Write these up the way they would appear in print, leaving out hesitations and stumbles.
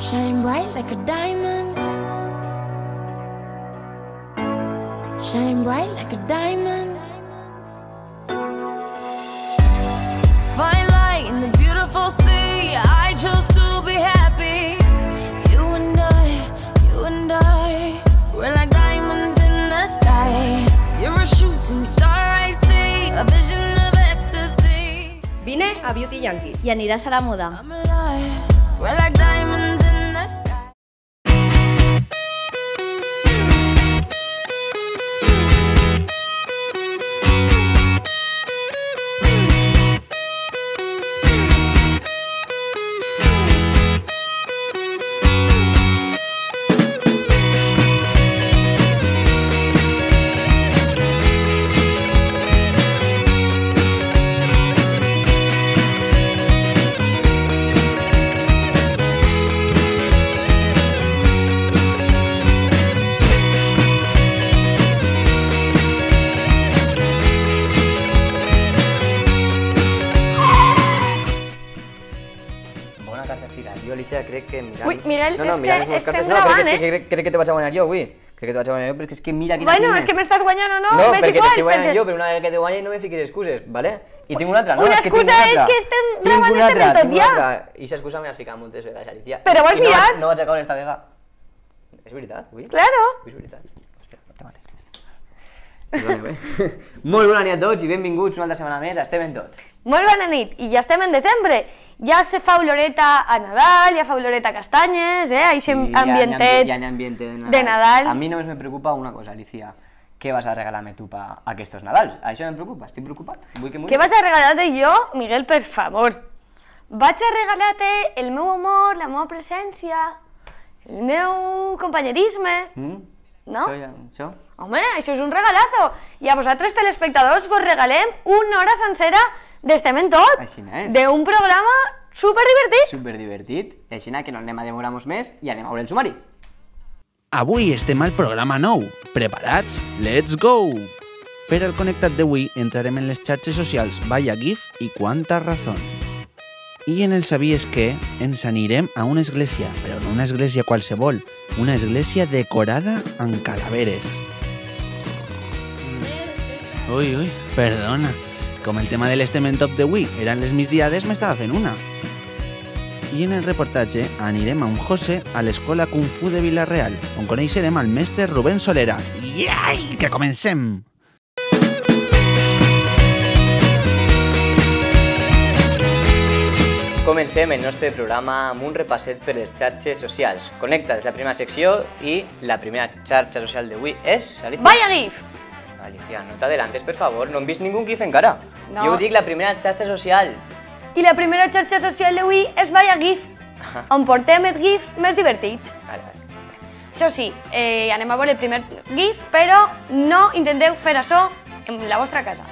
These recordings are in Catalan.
Shine bright like a diamond. Shine bright like a diamond. Find light in the beautiful sea. I chose to be happy. You and I, we're like diamonds in the sky. You're a shooting star, I see, a vision of ecstasy. Vine a Beauty Yankee. I aniràs a la moda. I'm alive. We're like diamonds in the sky. Jo, Alicia, crec que mirant... Ui, Miguel, no, mirant les meves cartes... No, crec que te vaig a guanyar jo avui. Crec que te vaig a guanyar jo, perquè és que mira quina Bueno, tienes. és que m'estàs guanyant o no, No, m'és perquè igual. t'estic guanyant jo, però una vegada que te guanye no me fiquis excuses, ¿vale? I tinc una altra, no? Una És que tinc excusa una altra. és que estem gravant este tinc tot una ja. altra. I aquesta excusa me l'has ficat moltes vegades, Alicia. Però vols mirar? No vaig a caure esta vegada. És veritat, ui? Claro. És veritat. Hòstia, no te mates. Perdoneu, Molt bona nit a tots i benvinguts una altra setmana més a Estem en Tot. Molt bona nit, i ja estem en desembre. Ja se fa oloreta a Nadal, ja fa oloreta a castanyes, Així ambientet Ja n'hi ha ambiente de Nadal. A mi només me preocupa una cosa, Alicia. Què vas a regalar-me tu per aquests Nadals? Això em preocupa, estic preocupat. Què vaig a regalar-te jo, Miguel, per favor? Vaig a regalar-te el meu amor, la meva presència, el meu companyerisme, no? Això? Home, això és un regalazo. I a vosaltres, telespectadors, vos regalem una hora sencera d'Estem en Tot. Així n'és. D'un programa superdivertit. Superdivertit. Així que no anem a demorar-nos més i anem a veure el sumari. Avui estem al programa nou. Preparats? Let's go! Per al connectat d'avui entrarem en les xarxes socials Vaya GIF i Quanta Razón. I en el Sabies què ens anirem a una església, però no una església qualsevol, una església decorada amb calaveres. Ui, perdona. Com el tema de l'Estem en Top d'avui eren les migdiades, m'estava fent una. I en el reportatge anirem a un José a l'escola Kung Fu de Vila-real, on coneixerem al mestre Rubén Solera. Iai, que comencem! Comencem el nostre programa amb un repasset per les xarxes socials. Connecta és la primera secció i la primera xarxa social d'avui és... Alicia? Vaya GIF! Alicia, no t'adelantes, per favor, no hem vist ningú GIF encara. No. Jo ho dic, la primera xarxa social. I la primera xarxa social d'avui és Vaya GIF, on portem els GIF més divertits. Vale. Això sí, anem a veure el primer GIF, però no intenteu fer això en la vostra casa.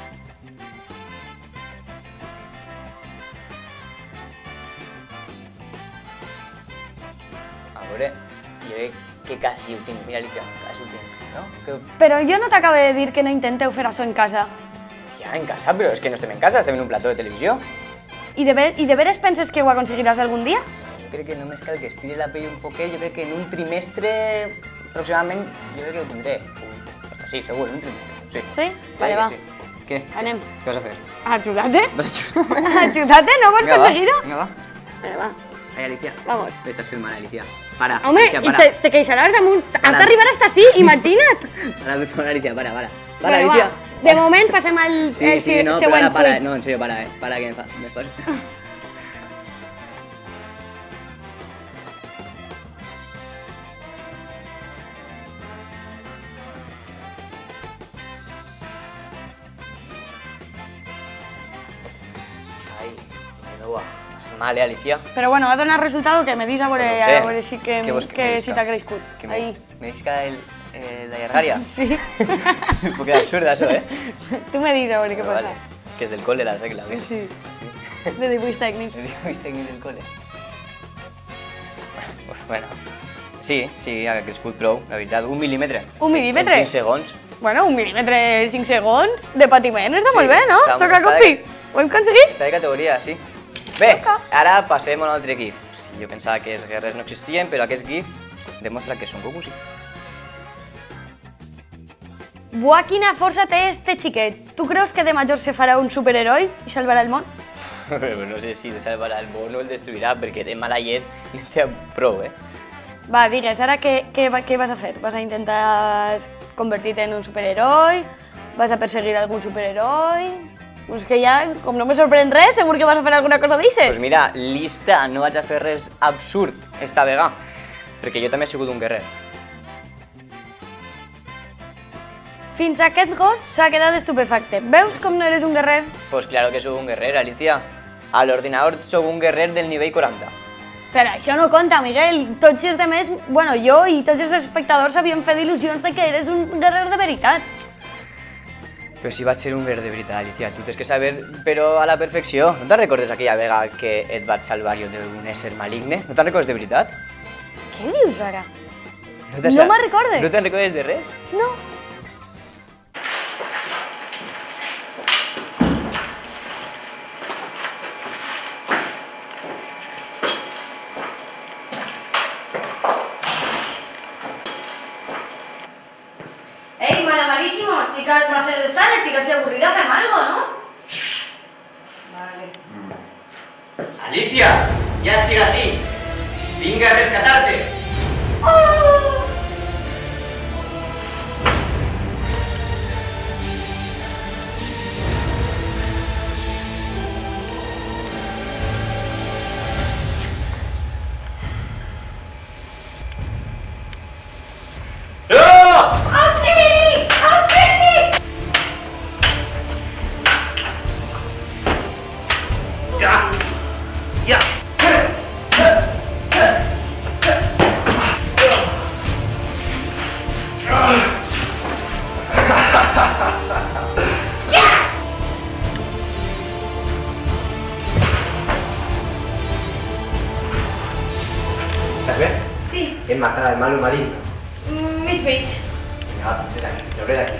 A veure, jo crec que quasi ho tinc. Mira, Alicia, quasi ho tinc, no? Però jo no t'acabo de dir que no intenteu fer això en casa. Ja, en casa, però és que no estem en casa, estem en un plató de televisió. I de veres penses que ho aconseguiràs algun dia? Jo crec que només cal que estiri la pell un poquet, jo crec que en un trimestre, aproximadament, jo crec que ho tindré. Sí, segur, en un trimestre, sí. Sí? Vale, va. Sí. Què? Anem. Què vas a fer? Ajudate. Vas a... Ajudate, no vols conseguir-ho? Vinga, va. Vinga, va. Ai, Alicia. Vamos. Estàs filmant, Alicia. Para, Home, Alicia, para. i te queixaràs damunt. Has d'arribar hasta així, imagina't. Para, per favor, Alicia, para. Para, Bueno, Alicia. va. De moment passem al no, següent però para, tuit. no, en serio, para, para que me fas. Ai, menuda. Mal, Alicia. Però bueno, va donar resultat que me dis a veure, No sé. a veure si, Què vols que me si disca? t'ha crescut. Que Ahí. me disca la llargària. Sí. És un poquet absurd, això, Tu me dis a veure què Vale. passa. Que és del col·le, la regla, ¿ves? Sí. De dibuix tècnic. El dibuix tècnic del col·le. Pues bueno, sí, ha crescut prou, la veritat. 1 mil·límetre. 1 mil·límetre? En 5 segons. Bueno, 1 mil·límetre 5 segons de patiment està Sí, molt bé, no? està Toca de- compi. Ho hem aconseguit? Està de categoria, sí. Bé, ara passem a un altre GIF. Jo pensava que els guerrers no existien, però aquest GIF demostra que són Goku sí. Buah, quina força té este xiquet. Tu creus que de major se farà un superheroi i salvarà el món? Però no sé si salvarà el món o el destruirà, perquè de mala llet li té prou, Va, digues, ara què vas a fer? Vas a intentar convertir-te en un superheroi? Vas a perseguir algun superheroi? Pues que ja, com no me sorprèn res, segur que vas a fer alguna cosa d'ixes. Doncs mira, lista, no vaig a fer res absurd esta vegada, perquè jo també he sigut un guerrer. Fins a aquest gos s'ha quedat estupefacte. Veus com no eres un guerrer? Pues claro que soy un guerrer, Alicia. Al ordenador soy un guerrer del nivell 40. Però això no compta, Miguel. Tots els demés, bueno, jo i tots els espectadors havien fet il·lusions de que eres un guerrer de veritat. Però si vaig ser un guerrer de veritat, Alicia, tu tens que saber, però a la perfecció. No te'n recordes aquella vegada que et vaig salvar jo d'un ésser maligne? No te'n recordes de veritat? Què dius ara? No me'n recorde. No te'n recordes de res? No. Ei, malísimo, estic al placer d'estar, estic així avorrida, fem algo, no? Vale. Alicia, ja estic així. Vinga a rescatarte. Oh! Estàs bé? Sí, Hem matat el malo maligno. mig. Vinga, va, penses aquí, treuré d'aquí.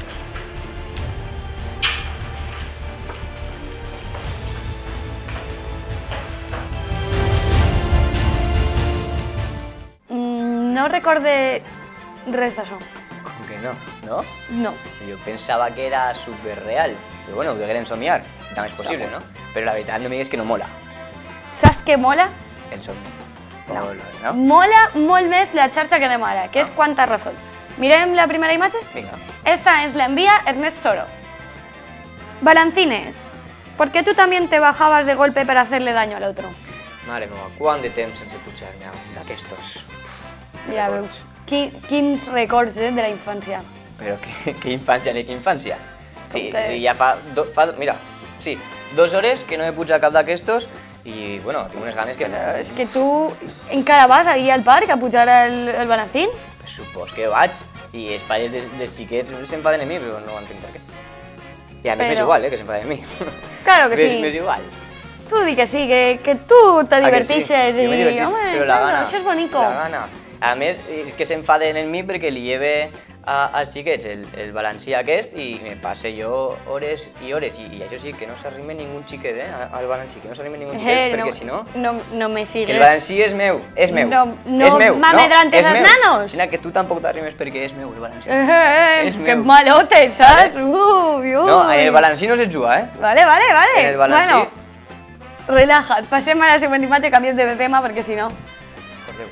No recorde res d'això. Com que no? No? No. Jo pensava que era superreal. Però bueno, ho degueren somiar. També és possible, no? Però la veritat no me digues que no mola. Saps què mola? El somni. No? Mola molt més la xarxa que anem ara, que és Quanta Razón. Mirem la primera imatge? Vinga. Esta ens la envía Ernest Soro. Balancines, ¿por qué tú también te bajabas de golpe para hacerle daño al otro? Mare meva, quant de temps sense pujar-me d'aquestos? Ja veus, quins records de la infància. Però que infància ni que infància. Sí, Com que- sí, ja mira, sí, 2 hores que no he pujat cap d'aquestos i, bueno, tinc unes ganes que... Però és que tu encara vas ahir al parc a pujar el balancín? Pues supos que vaig i els pares dels xiquets s'enfaden de mi, però no ho entenc per què. I a més m'és Però- igual, que s'enfaden de mi. Claro que sí. M'és igual. Tu di que sí, que tu te Ah, que sí? divertixes Jo me i, divertís, home, però la claro, gana. això és bonico. La gana. A més, és que s'enfaden en mi perquè li lleve als xiquets el balancí aquest i me passe jo hores i hores. I això sí, que no s'arrime ningú xiquet, al balancí, que no s'arrime ningú xiquet, perquè si no... No me sigues. Que el balancí és meu, és meu. No és meu, m'amedrantes és els meu. nanos. Mira, que tu tampoc t'arrimes perquè és meu el balancí. És Que meu. malote, saps? Uy. No, el balancí no se juga, Vale. En el balancí... Bueno, relaja't. Passem a la següent imatge, canviem de tema, perquè si no... Correu.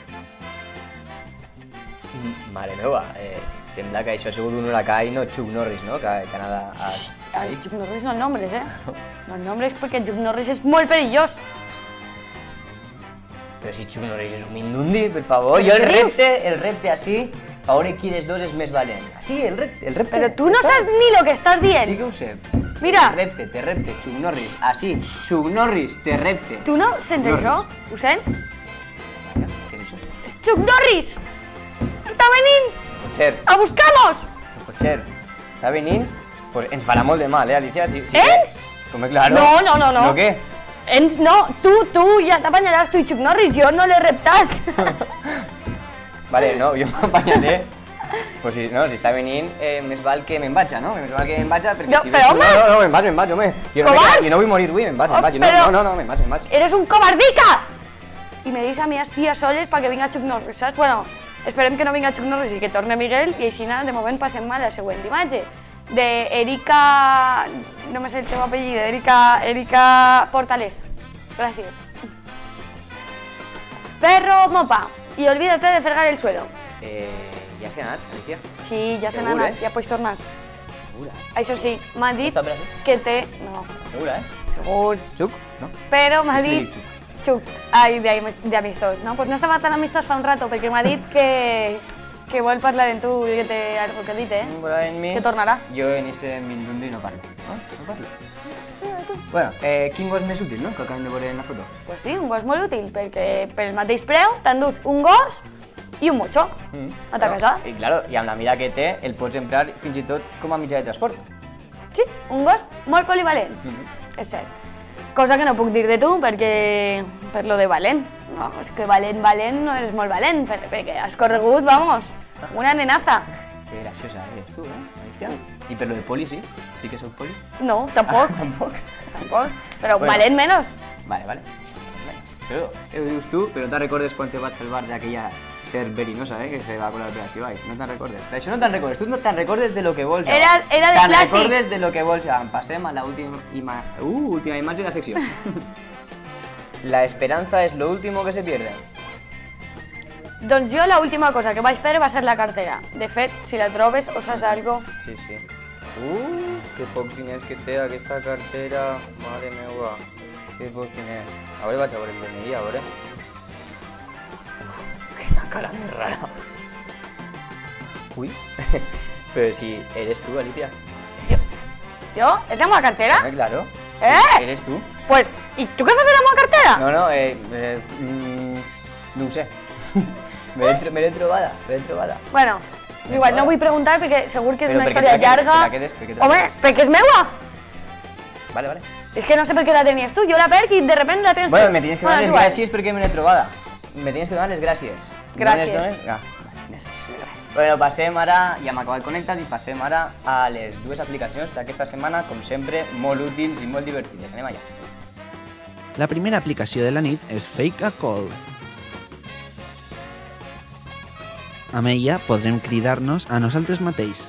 Mare meva, sembla que això ha sigut un huracà i no Chuck Norris, no? Que ha anat a... Ay, Chuck Norris no el nombres, No el nombres perquè Chuck Norris és molt perillós. Però si Chuck Norris és un mindundi, per favor. Jo el repte així, a veure qui dels dos és més valent. Així, el repte. Però tu no saps ni lo que estàs dient. Sí que ho sé. Mira. Te repte, Chuck Norris. Així, Chuck Norris, te repte. Tu no sents Norris. això? Ho sents? Què és això? Chuck Norris! Està venint Cotxer, a buscar-nos! Cotxer, està venint? Pues ens farà molt de mal, Alicia? Ens? Com és claro. No. No què? Ens no, tu ja t'apanyaràs, tu i Chuck Norris, jo no l'he reptat. Vale, no, jo m'apanyaré. Pues si està venint, més val que me'n vaig, no? Més val que me'n vaig, perquè No, si... però, home! No, me'n vaig, home. Jo Covard! no vull morir avui, me'n vaig. Però- No, me'n vaig. Eres un covardica! i me deixa a mi estia soles perquè vinga Chuck Norris, saps? Bueno, esperem que no vinga Chuck Norris i que torne Miguel i així de moment passem a la següent imatge. D'Erika... no me sé el teu apellido, Erika Portales. Gràcies. Perro mopa. I olvídate de fregar el suelo. Ja s'ha anat, Alicia? Sí, ja se n'ha Segur, anat, ja pots tornar. Segura? Això sí, m'ha dit Està per aquí? que té... No, Segura, segur. Xuc? No? Però m'ha És que dit... dic Xuc. Ai, d'amistós. No, pues no estava tan amistós fa un rato, perquè m'ha dit que vol parlar amb tu i que té algo que dit, Parlar amb mi? Que tornarà. Jo en ese minundi no parlo. No parlo. Bueno, quin gos més útil, no?, que acabem de veure en la foto. Pues sí, un gos molt útil, perquè pel mateix preu t'endús un gos i un mocho a ta casa. I claro, i amb la mida que té, el pots emprar fins i tot com a mitjà de transport. Sí, un gos molt polivalent, és cert. Cosa que no puc dir de tu, perquè... per lo de valent. No, és que valent no eres molt valent, perquè has corregut, vamos, una nenaza. Que graciosa eres tu, Alicia? I per lo de poli, sí? Sí que soc poli? No, tampoc. Tampoc. Tampoc, però Bueno. valent menos. Vale. Però ho dius tu, però no te'n recordes quan te vaig salvar d'aquella serp verinosa, que se va colar per així baix. No te'n recordes. Per això no te'n recordes. Tu no te'n recordes de lo que vols. Era de Te'n plàstic. recordes de lo que vols. Passem a l'última última imatge de la secció. La esperanza es lo último que se pierde. Doncs jo l'última cosa que vaig fer va ser la cartera. De fet, si la trobes o saps algo... Sí. Que pocs diners que té aquesta cartera. Mare meva. Que pocs diners. A veure, vaig a veure el DNI, a veure. Quina cara més rara. Ui. Però si eres tu, Alicia. Jo? És la meva cartera? Claro. ¿Eh? Sí, eres tú. Pues, i tu què fas a la meva cartera? No, no ho sé. Me l'he trobada. Bueno, igual no vull preguntar perquè segur que és Però una per què història te la quedes? llarga. Te la quedes? Per què te la Home, quedes? perquè és meua. Vale. És que no sé per què la tenies tu. Jo la perc i de repente la tens tu. Bueno, me tienes que dar Bueno, les és igual. gràcies perquè me l'he trobada. Me tienes que donar les gràcies. Gràcies. No les dones? Bueno, passem ara, ja hem acabat connectat i passem ara a les dues aplicacions d'aquesta setmana, com sempre, molt útils i molt divertides. Anem allà. La primera aplicació de la nit és Fake a Call. Amb ella podrem cridar-nos a nosaltres mateix.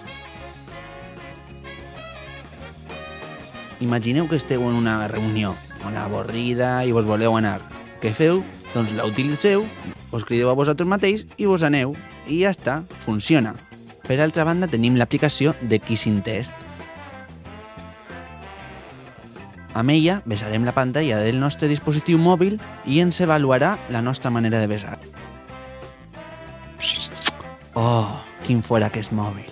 Imagineu que esteu en una reunió molt avorrida i vos voleu anar. Què feu? Doncs la utilitzeu, us crideu a vosaltres mateix i vos aneu. I ja està, funciona. Per altra banda tenim l'aplicació de Kissing Test. Amb ella besarem la pantalla del nostre dispositiu mòbil i ens avaluarà la nostra manera de besar. Oh, quin fora aquest mòbil.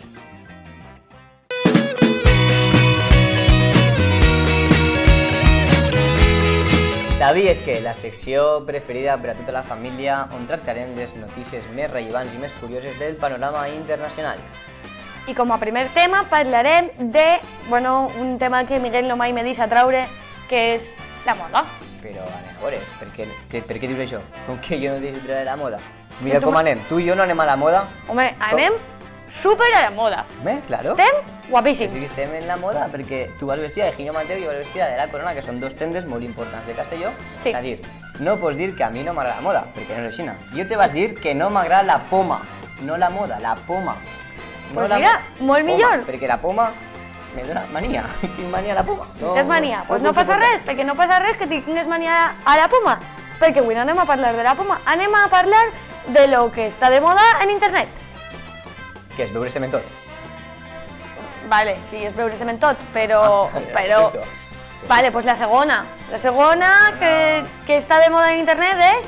Sabies que la secció preferida per a tota la família on tractarem les notícies més rellevants i més curioses del panorama internacional. I com a primer tema parlarem de, un tema que Miguel no mai me deixa traure, que és la moda. Però, a veure, per què dius això? Com que jo no deixo treure la moda? Mira Tu com me- anem, tu i jo no anem a la moda. Home, anem súper a la moda. Claro. Estem Que guapíssims. sí que estem en la moda, perquè tu vas vestida de Ginyo Mateu i jo vas vestida de la Corona, que són dos tendes molt importants de Castelló. Sí. És a dir, no pots dir que a mi no m'agrada la moda, perquè no és així. Jo te vas dir que no m'agrada la poma, no la moda, la poma. Pues la mira, molt poma, millor. Perquè la poma me dona mania. Tinc mania a la poma. Tens mania? Pues no passa res, perquè no passa res que tingues mania a la poma. Perquè avui no anem a parlar de la poma, anem a parlar de lo que està de moda en internet. Què és, veure estem tot? Vale, sí, és veure estem tot, però... Esto. Vale, pues la segona. La segona que està de moda en internet és...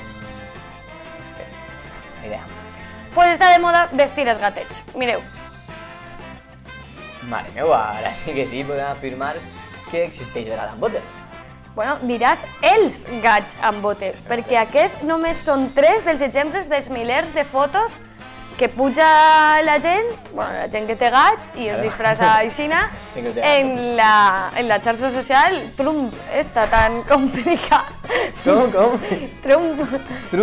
Idea. Pues està de moda vestir els gatets. Mireu. Mare meva, ara sí que sí, podem afirmar que existeix el gat amb botes. Bueno, diràs els gats amb botes, perquè aquests només són 3 dels exemples dels milers de fotos que puja la gent que té gats i es disfressa aixina Gent que té en la xarxa social Trump, esta tan complicada. Com? Trump.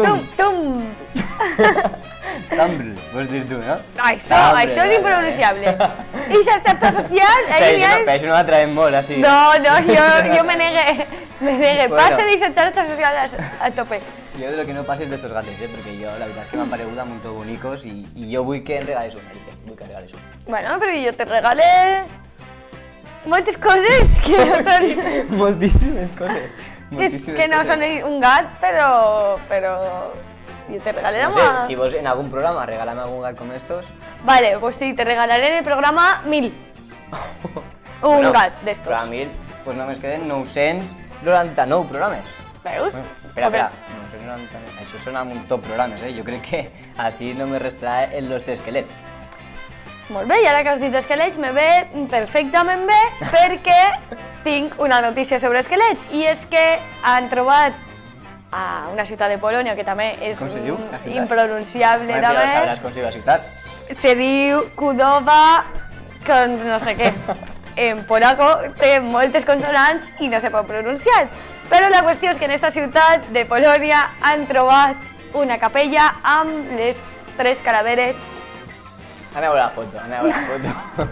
Tumblr, vols dir tu, no? Això és impronunciable. I la xarxa social, ahí n'hi ha... Però això no la traiem molt, així. No, jo me negue. Bueno. Passa de la xarxa social a tope. Jo de lo que no passi és d'estos gates, perquè jo la veritat és que m'han paregut molt bonicos i jo vull que em regales un, Erice, vull que em regales un. Bueno, però jo te regalé moltes coses que no són... Moltíssimes coses. que no són un gat, però jo te regalaré No sé, si vols en algun programa regalar-me algun gat com estos... Vale, pues sí, te regalaré en el programa 1000. Un gat d'estos. Però a 1000, pues només queden 999 programes. Veus? Espera, 999, això són un top programes, Jo crec que així no me restarà el nostre esquelet. Molt bé, i ara que has dit esquelets me ve perfectament bé perquè tinc una notícia sobre esquelets i és que han trobat a una ciutat de Polònia que també és Com se diu, la ciutat? impronunciable Ja també. sabràs com se diu la ciutat. Se diu Kudowa con no sé què. En polaco té moltes consonants i no se pot pronunciar. Però la qüestió és que en esta ciutat de Polònia han trobat una capella amb les 3 calaveres. Anem a veure la foto, anem a veure la foto.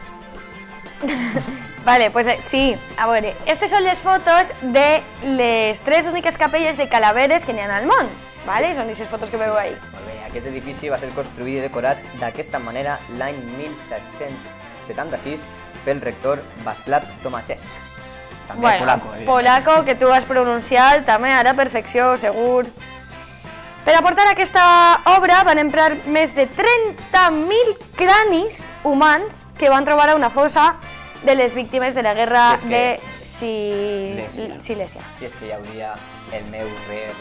Vale, pues sí, a veure, aquestes són les fotos de les 3 úniques capelles de calaveres que n'hi ha al món. Vale? Són aquestes fotos que veu ahí. Molt bé, aquest edifici va ser construït i decorat d'aquesta manera l'any 1776 pel rector Václav Tomaszewski. També Bueno, polaco, polaco, que tu has pronunciat també a la perfecció, segur. Per a portar aquesta obra van emprar més de 30.000 cranis humans que van trobar a una fossa de les víctimes de la guerra de Silèsia. Si és que hi hauria el meu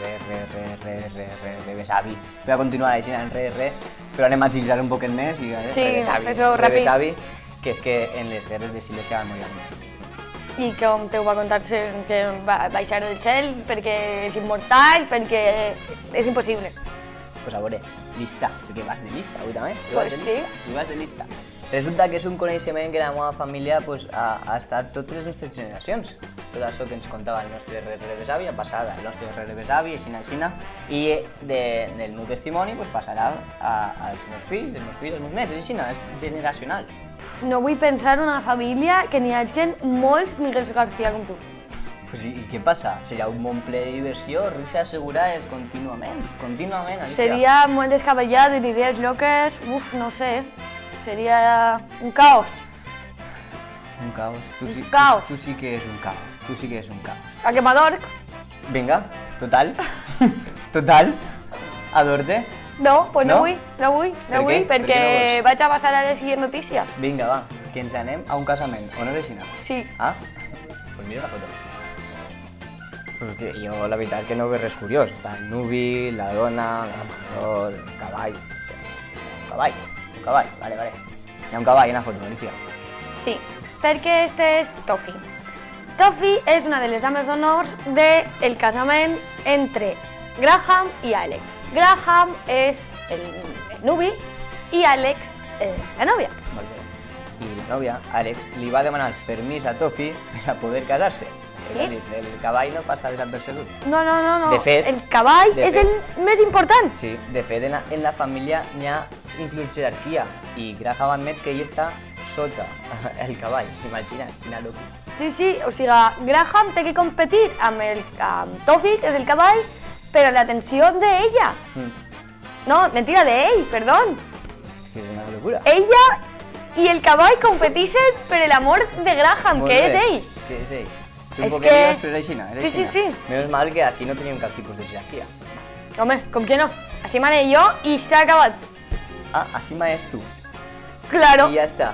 besavi. Voy a continuar així en re, però anem a agilitzar un poquet més i fes-ho ràpid. besavi, que és que en les guerres de Silèsia van morir amics. I com te ho va contar que va baixar del cel perquè és immortal, perquè és impossible. Pues a veure, llista, perquè vas de llista avui també. Pues sí. I vas de llista. Resulta que és un coneixement que la meva família ha estat totes les nostres generacions. Tot això que ens contava el nostre rebesavi ha passat al nostre rebesavi, així, i del meu testimoni passarà als meus fills, als meus nets, així, és generacional. No vull pensar en una família que n'hi hagi molts Miguel García com tu. Pues i què passa? Seria un món ple de diversió, risas assegurades contínuament, Alicia. Seria molt descabellat, idees loques, no sé, seria un caos. Un caos. Caos. Tu sí que és un caos. A Quemadorc? Vinga, total. Total. Adorte. No, pues No? no vull, Per què? Per què perquè no vols? vaig a passar a la següent notícia. Vinga, va, que ens anem a un casament, o no és així? Sí. Ah? Pues mira la foto. Pues que jo la veritat és que no veig res curiós. Està el nuvi, la dona, l'amador, el cavall. Un cavall, vale. Hi ha un cavall en la foto, Alicia. Sí, perquè este és Tofi. Tofi és una de les dames d'honors del casament entre Graham i Alex. Graham és el nuvi i Alex és la nòvia. Molt bé. I la nòvia, Àlex, li va demanar permís a Tofi per a poder casar-se. Sí? És a dir, el cavall no passa desapercebut. No. De fet- el cavall de és fet- el més important. Sí, de fet, en la família n'hi ha inclús jerarquia i Graham admet que ell està sota el cavall. Imagina't, quina locura. Sí, o sigui, Graham té que competir amb Tofi, que és el cavall, però l'atenció d'ella. No, mentira, d'ell, perdó. És que és una locura. Ella i el cavall competeixen per l'amor de Graham, Molt que bé, és ell. Que és ell. Tu És un que- poquet però és aixina, és Sí, aixina. sí. Menos mal que així no tenim cap tipus de jerarquia. Home, com que no? Així mané jo i s'ha acabat. Ah, així és tu. Claro. I ja està.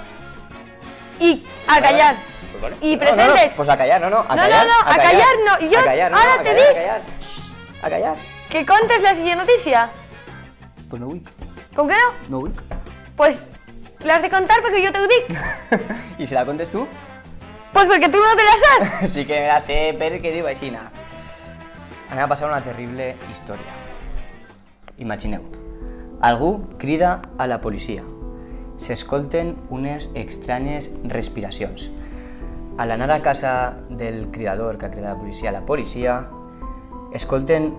I a callar. Pues vale. I No, presentes. pues a callar, no. A No, callar, no, a callar no. Jo a callar, ara a te callar, dic. A callar. A callar. Que contes la siguiente notícia. Pues no vull. Com que no? No vull. Pues l'has de contar perquè jo te ho dic. I si la contes tu? Pues perquè tu no te la saps. Sí que me la sé perquè diu aixina. Anem a passar una terrible història. Imagineu. Algú crida a la policia. S'escolten unes estranyes respiracions. Al anar a casa del cridador que ha cridat la policia, escolten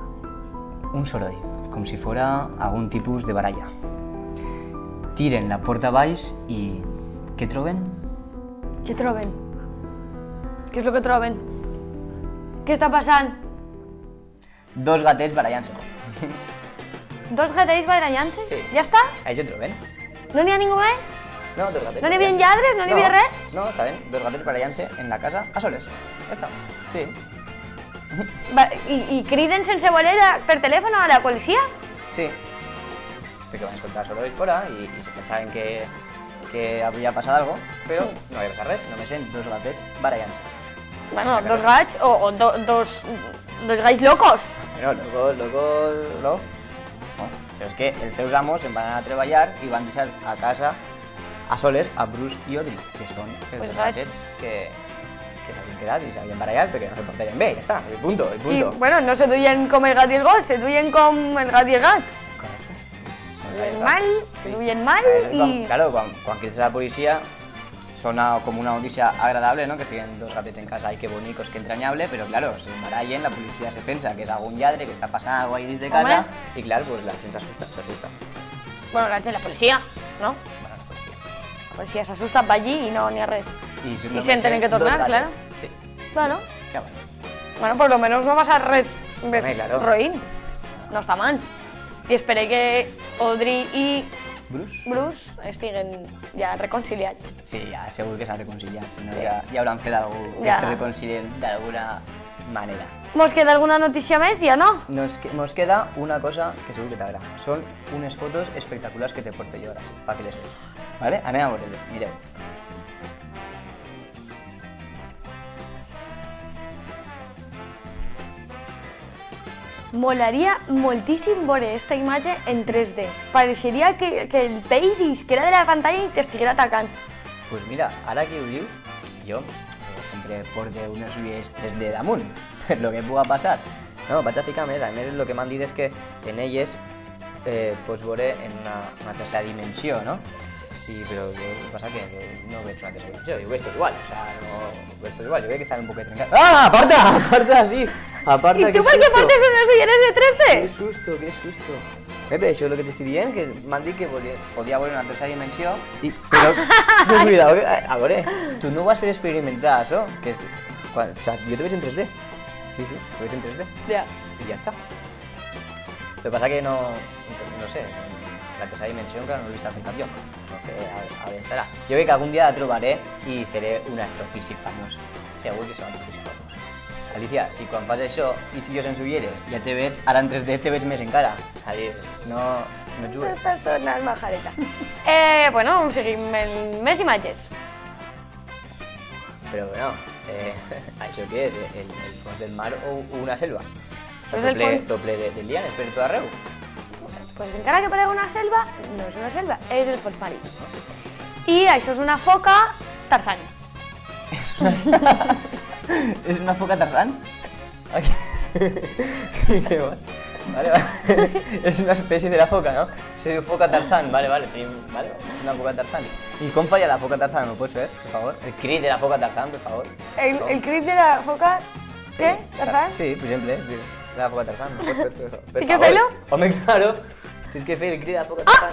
un soroll, com si fora algun tipus de baralla. Tiren la porta baix i... què troben? Què troben? Què és el que troben? Què està passant? 2 gatets barallant-se. 2 gatets barallant-se? Sí. Ja està? Això et troben. No n'hi ha ningú més? No, 2 gatets. No n'hi havia lladres? No n'hi havia res? No, està bé. 2 gatets barallant-se en la casa a soles. Ja està. Sí. I criden sense voler per telèfon a la policia? Sí. Perquè van escoltar sorolls fora i se pensaven que havia passat alguna cosa, però no havia passat res, només eren 2 gatets barallant-se. Bueno, 2 gats o 2 gats locos. Bueno, locos, no. No, això és que els seus amos se'n van anar a treballar i van deixar a casa a soles a Bruce i Audrey, que són els Pues dos gats. gatets que s'havien quedat i s'havien barallat perquè no se portarien bé, ja està, el punto. I, bueno, no se duien com el gat i el gos, se duien com el gat i el gat. Correcte. Se duien mal i... Claro, quan crides a la policia sona com una notícia agradable, ¿no? Que estiguin 2 gatets en casa, ay, qué bonicos, qué entrañable, pero claro, se barallen, la policía se pensa que és algun lladre, que està passant algo ahí dins de casa, Hombre. y claro, pues la gent s'assusta. Bueno, la policia, no? Bueno, la policia. La policia s'assusta, va allí i no n'hi ha res. Y se tienen que tornar, claro. Sí, Claro. ja bueno. Bueno, por lo menos no va a ser res més Home, claro. roïn. No està mal. I espero que Audrey i Bruce estiguen ja reconciliats. Sí, ja segur que s'han reconciliat, si no ja hauran fet alguna cosa que Ja. se reconcilien d'alguna manera. Mos queda alguna notícia més? Ja no? Nos queda una cosa que segur que t'agrada. Són unes fotos espectaculars que te porto jo ara, sí, perquè les veges. Vale? Anem a veure-les, mireu. Molaria moltíssim veure aquesta imatge en 3D. Pareixeria que el peix isquera de la pantalla i t'estiguera atacant. Pues mira, ara que ho dius, jo sempre porto unes ulleres 3D damunt, per lo que puga passar. No, vaig a ficar més, a més el que m'han dit és que en elles pots veure en una tercera dimensió, no? Però el que passa que no veig una tercera dimensió, jo ho veig tot igual, o sea, no ho veig tot igual, jo crec que està un poquet trencat. Ah, aparta, sí! Aparta, I tu per què portes unes ulleres de 3D? Que susto, que susto. Pepe, això és el que t'estic dient, que m'han dit que podia veure una tercera dimensió i... Però, cuidado, a veure, tu no ho vas fer experimentar, això, que és... O sigui, jo te veig en 3D. Sí, ho veig en 3D. Ja. I ja està. El que passa que no sé, la tercera dimensió encara no l'he vist en cap lloc. No sé, a veure, estarà. Jo crec que algun dia la trobaré i seré un astrofísic famós. Segur que seré un astrofísic famós. Alicia, si quan fas això i si jo sense ulleres ja te veig, ara en 3D te veig més encara. És a dir, no jugues. Estàs tornant majareta. Bueno, seguim amb més imatges. Però bueno, això què és? El fons del mar o una selva? Això és el fons... Doble de lianes per tot arreu. Pues encara que parega una selva, no és una selva, és el fons marí. I això és una foca Tarzán. ¿Es una foca Tarzán? Qué bueno. Vale. Es una especie de la foca, ¿no? Se diu foca Tarzán, vale, vale, una foca Tarzán. ¿Y cómo falla la foca Tarzán? ¿Me lo puedes ver, por favor? El crit de la foca Tarzán, por favor. El crit de la foca... ¿Qué? ¿Tarzán? Sí, por ejemplo, la foca Tarzán. ¿Hay que hacerlo? Hombre, claro. Tienes que hacer el crit de la foca Tarzán.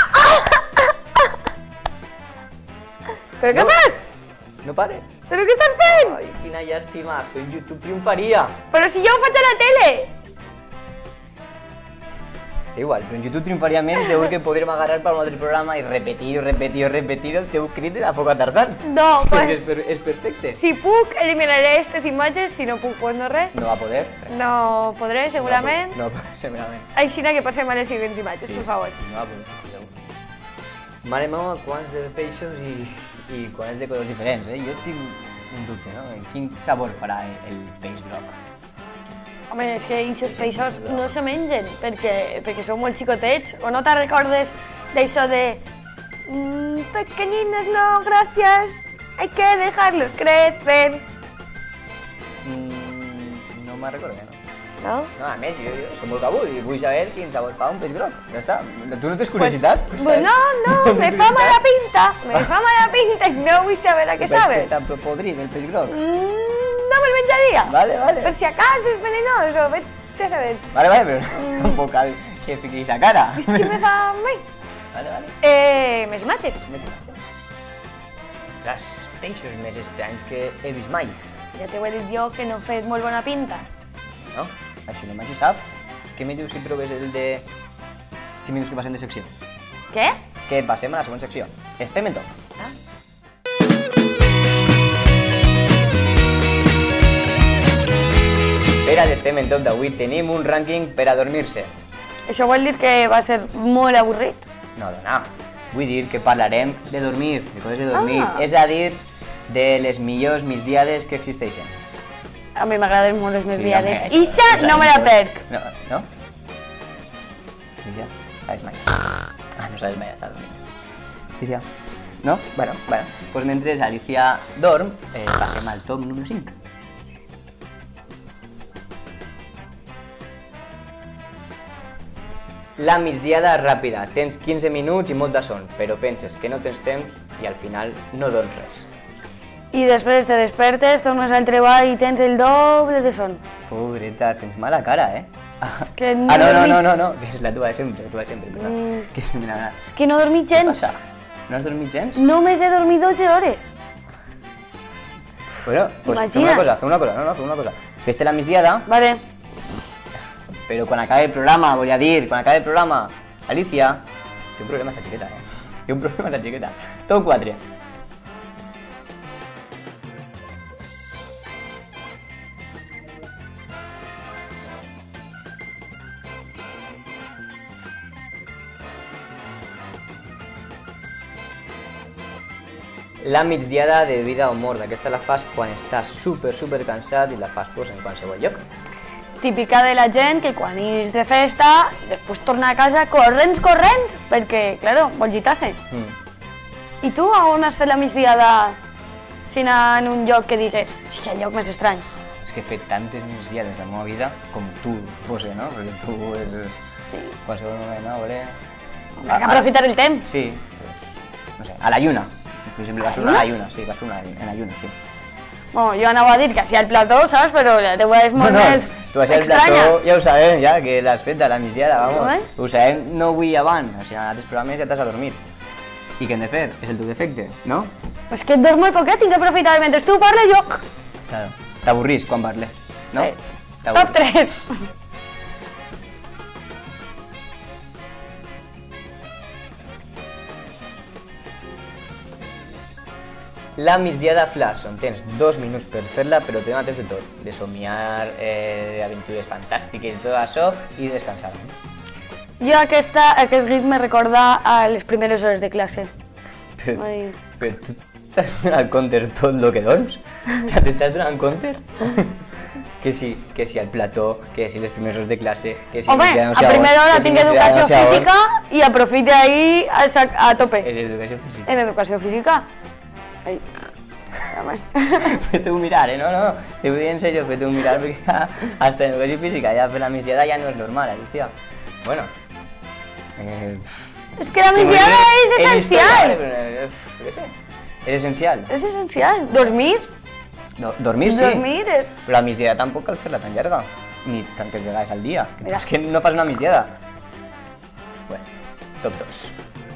¿Pero qué fas? No pares. ¿Però què estàs fent? Ai, quina llàstima, en YouTube triomfaria. Però si jo ho faig a la tele! Da igual, però en YouTube triomfaria més i segur que podrem agarrar per un altre programa i repetir el teu crit de la foca Tarzán. No, pues... És perfecte. Si puc, eliminaré aquestes imatges, si no puc, pues no res. No va poder. No podré, segurament. No, segurament. Així que passem a les següents imatges, per favor. No va poder, segur. Mare meva, quants de peixos i quants de colors diferents, eh? Jo tinc un dubte, no? Quin sabor farà el peix groc? Home, és que aquests peixos no se mengen, perquè són molt xicotets. O no te'n recordes d'això de... Pequeñinos no, gracias, hay que dejarlos crecer. No me'n recordo, no. No? No, a més, jo soc molt cabut i vull saber quin sabor fa un peix groc. Ja està. Tu no tens curiositat? Pues no, me fa mala pinta. Me fa mala pinta i no vull saber a què sabe. És que està podrit, el peix groc. No me'l menjaria. Vale, vale. Per si acaso és venenoso, vete a saber. Vale, però tampoc cal que fiquis a cara. És que me fa mai. Vale, vale. Més imatges. Més imatges. Els peixos més estranys que he vist mai. Ja t'ho he dit jo que no he fet molt bona pinta. No? Això no se sap. Què me dius si proves el de 5 minuts que passem de secció? Què? Que passem a la segona secció. Estem en top. Per a l'Estem en top d'avui tenim un rànquing per a dormir-se. Això vol dir que va ser molt avorrit? No, dona. Vull dir que parlarem de dormir, de coses de dormir. Ah. És a dir, de les millors migdiades que existeixen. A mi m'agraden molt les migdiades. home, Ixa no me la perc. No? No? Lídia, sabes mai. Ah, no sabes mai estar dormint. Lídia, no? Bueno, pues mentre Alicia dorm, passem al top número 5. La migdiada ràpida. Tens 15 minuts i molta son, però penses que no tens temps i al final no dorms res. I després te despertes, tornes al treball i tens el doble de son. Pobreta, tens mala cara, eh? És que no Ah, he dormit- no, que és la tua de sempre, perdó. Que és, mira, És que no he dormit què gens. passa? No has dormit gens? Només he dormit 12 hores. Bueno, pues fem Imagina't. una cosa. Fes-te la migdiada, Vale. però quan acabi el programa, volia dir, quan acabi el programa, Alicia, té un problema esta xiqueta, Té un problema esta xiqueta. Top 4. La migdiada de vida o mort. Aquesta la fas quan estàs super cansat i la fas pues, en qualsevol lloc. Típica de la gent que quan ix de festa, després torna a casa corrents, perquè, claro, vol gitar-se. I tu, a on has fet la migdiada? Si en un lloc que digues, que lloc més estrany. És que he fet tantes migdiades a la meva vida com tu, suposo, no? Perquè tu és... Sí. Qualsevol moment, no? Vale. Hay que aprofitar el temps. Sí. No sé, a la lluna. Per exemple, vas fer una a la lluna, sí, vas fer una en la lluna, sí. Bueno, jo anava a dir que hacía el plató, saps? Però la teua és molt més tu això el estranya. plató ja ho sabem, ja, que l'has fet a la migdiada, vamos. Eh? Ho sabem no avui abans, o sigui, en altres programes ja t'has adormit. I què hem de fer? És el teu defecte, no? És que et dorm molt poquet, tinc que aprofitar. Mentre tu parles, jo... Claro. T'avorrís quan parles, no? Sí. T'avorrís. Top 3. La migdiada flash, on tens 2 minuts per fer-la, però te dona temps de tot. De somiar, aventures fantàstiques i tot això, i descansar. Jo aquest ritme me recorda a les primeres hores de classe. Ai. Però tu t'has donat compte tot el que dorms? T'estàs donant compte? que si el plató, que si les primeres hores de classe, que si... Home, a primera hora tinc educació física i aprofite ahí a tope. En educació física. En educació física. Ai. Home. Fes-te-ho mirar, no, te ho dic en serio, fes-te-ho mirar perquè hasta en educació física ja fer la migdiada ja no és normal, Alicia. Bueno, És que la migdiada és essencial. Què sé, és essencial. És essencial. Dormir. Dormir sí, Dormir és... però la migdiada tampoc cal fer-la tan llarga, ni tantes vegades al dia. Mira. És que no fas una migdiada. Bueno, top 2.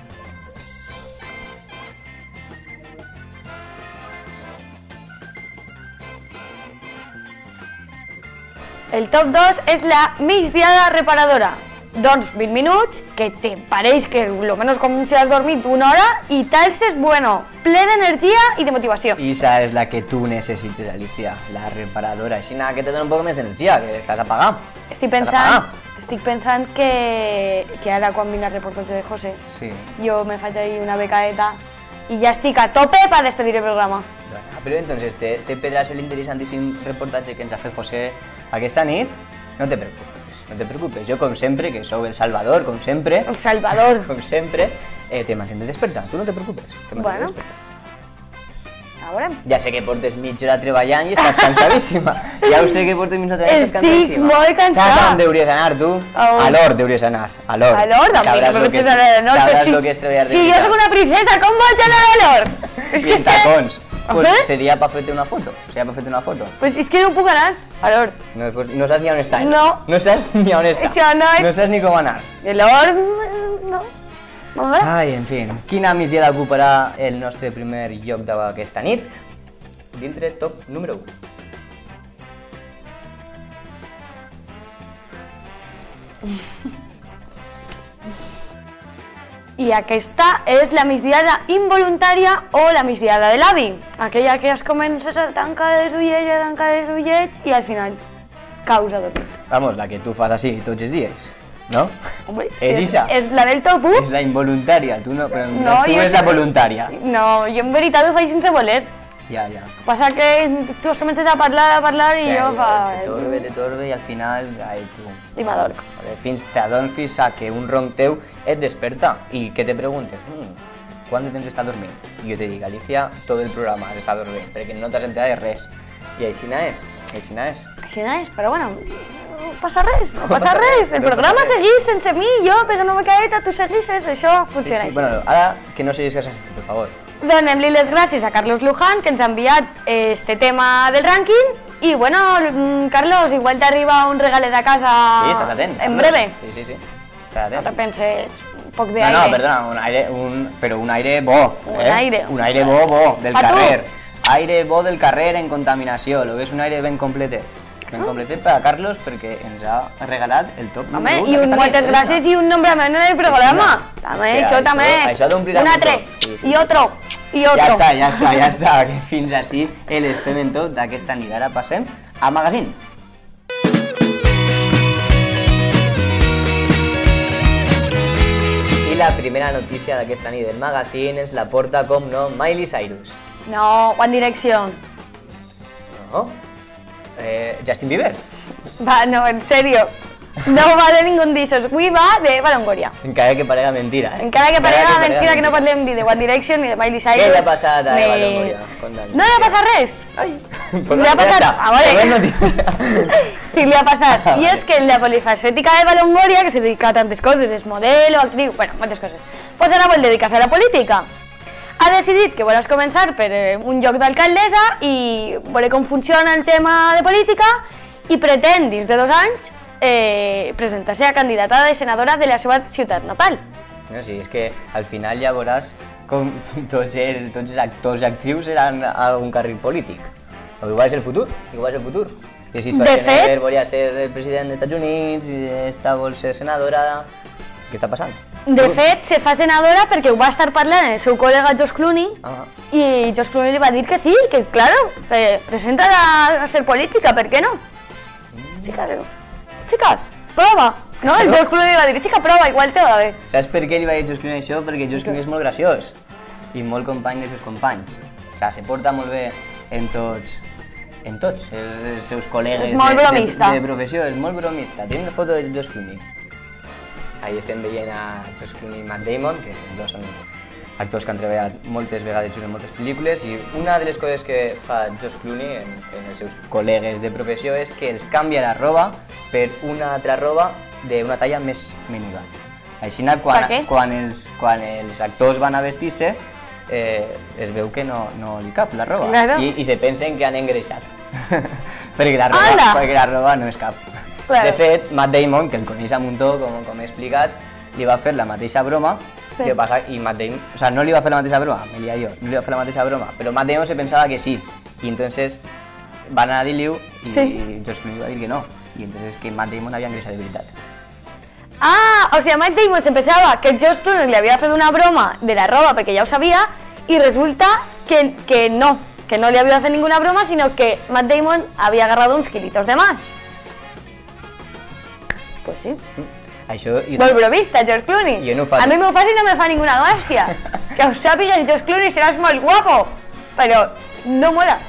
El top 2 és la migdiada reparadora. Dorms 20 minuts, que te pareix que lo menos com si has dormit una hora i t'alces, bueno, ple d'energia i de motivació. I esa és la que tu necessites, Alicia, la reparadora. Així que te dona un poc més d'energia, que estàs apagat. Estic pensant que ara quan vinc al reportatge de José, Sí. jo me faig ahí una becaeta i ja estic a tope per despedir el programa. Però entonces te pedràs el interessantíssim reportatge que ens ha fet José aquesta nit. No te preocupes, jo com sempre, que sou el Salvador, com sempre, El Salvador. com sempre, te mantindré desperta, tu no te preocupes, te mantindré Bueno. desperta. A veure. Ja sé que portes mitja hora treballant i estàs cansadíssima. Ja ho sé que portes mitja hora treballant i estàs Estic cansadíssima. molt cansada. Saps on deuries anar, tu? A on? A l'Hort deuries anar, a l'Hort. A l'Hort? A mi Sabràs no lo que me és- a l'Hort. Sabràs lo que és treballar de Si jo veritat. soc una princesa, com vaig anar a l'Hort? I en tacons. Pues ¿Eh? seria per fer-te una foto, Pues és que no puc anar a l'Hort. No, pues, no saps ni on està. No. No saps ni on està. Això no és- No saps ni com anar. L'Hort... no. Molt bé. Ai, en fi, quina migdiada ocuparà el nostre primer lloc d'aquesta nit? Dintre top número 1. I aquesta és la migdiada involuntària o la migdiada de l'avi. Aquella que es comences a tancar els ullets i al final causa dormir. Vamos, la que tu fas així tots els dies, no? Home, És ixa. És la del top 1. És la involuntària, tu no, però No, tu jo és la sé- voluntària. No, jo en veritat ho faig sense voler. Ja, ja. Passa que tu comences a parlar i jo fa... Te torbe i al final... Ai, tu. I m'adorc. T'adones fins a que un ronc teu et desperta i que te preguntes quant de temps està dormint? I jo te dic, Alicia, tot el programa està dormint, perquè no t'has enterat de res. I així és, Així no és, però bueno, no passa res, no passa res. El programa seguís sense mi, jo, perquè no m'he caet, tu seguisses, això funciona així. Bueno, ara que no seguis que per favor. Donem-li les gràcies a Carlos Luján, que ens ha enviat este tema del rànquing. I bueno, Carlos, igual t'arriba un regalet a casa Sí, estàs atent. en breve. Sí. Estàs No te atent. penses un poc de No, aire. perdona, però un aire bo. Un aire. Un aire bo, del A tu. carrer. Aire bo del carrer en contaminació, lo que és un aire ben completet. Ben completet per a Carlos perquè ens ha regalat el top Home, número 1 i un moltes gràcies i un nombrament en el programa. També, Hòstia, això també. això d'omplirà Un un altre, top. Sí. i otro, i Ja otro. està, que fins així l'estem en tot d'aquesta nit. Ara passem a Magazine. I la primera notícia d'aquesta nit del Magazine ens la porta, com no, Miley Cyrus. No, One Direction. No? Justin Bieber. Va, no, en serio. No va de ningún d'issos. Avui va de Balongoria. Encara que parega mentira, eh? Encara que parega mentira que no parlem ni de One Direction ni de Miley Cyrus. Què li ha passat a ni- Balongoria? No li ha passat res. Pues Li ha passat... A veure, Següent notícia. sí, li ha passat. I és que la polifacètica de Balongoria, que se dedica a tantes coses, és modelo, actriu, bueno, moltes coses, pues ara vol dedicar-se a la política. Ha decidit que vols començar per un lloc d'alcaldessa i veure com funciona el tema de política i pretén, dins de 2 anys, presentar-se a candidata de senadora de la seva ciutat natal. No, sí, és que al final ja veuràs com tots els actors i actrius seran a algun carril polític. O igual és el futur, igual és el futur. I si Schwarzenegger fet- volia ser el president dels Estats Units i esta vol ser senadora... Què està passant? De fet, se fa senadora perquè ho va estar parlant el seu col·lega George Clooney Ah. i George Clooney li va dir que sí, que claro, presenta a ser política, ¿por qué no? Chica, prova. No, el George Clooney li va dir, chica, prova, igual te va bé. Saps per què li va dir George Clooney això? Perquè George Clooney és molt graciós i molt company dels seus companys. O sigui, se porta molt bé en tots els seus col·legues És molt bromista. de professió, és molt bromista. Tenim una foto de George Clooney. Ahí estem veient a George Clooney i Matt Damon, que els dos són actors que han treballat moltes vegades junts en moltes pel·lícules, i una de les coses que fa George Clooney en els seus col·legues de professió és que els canvia la roba per una altra roba d'una talla més menuda. Així, Per què? quan els actors van a vestir-se, es veu que no li cap la roba Claro. i se pensen que han engreixat perquè Anda! la roba no és cap. Claro. De fet, Matt Damon, que el coneix a muntó, com he explicat, li va fer la mateixa broma. Sí. Què passa? I Matt Damon, o sea, no li va fer la mateixa broma, me lia jo, no li va fer la mateixa broma, però Matt Damon se pensava que sí, i entonces van a dir-li-ho i Sí. George Clooney va dir que no, i entonces que Matt Damon havia engreixat de veritat. Ah, o sigui, Matt Damon se pensava que George Clooney li havia fet una broma de la roba perquè ja ho sabia i resulta que no li havia fet ninguna broma, sinó que Matt Damon havia agarrado uns kilitos de más. Pues sí. Això... Molt bromista, George Clooney. Jo no ho faig. A mi m'ho fas i no me fa ninguna gràcia. Que ho sàpigues, George Clooney, seràs molt guapo, però no mola.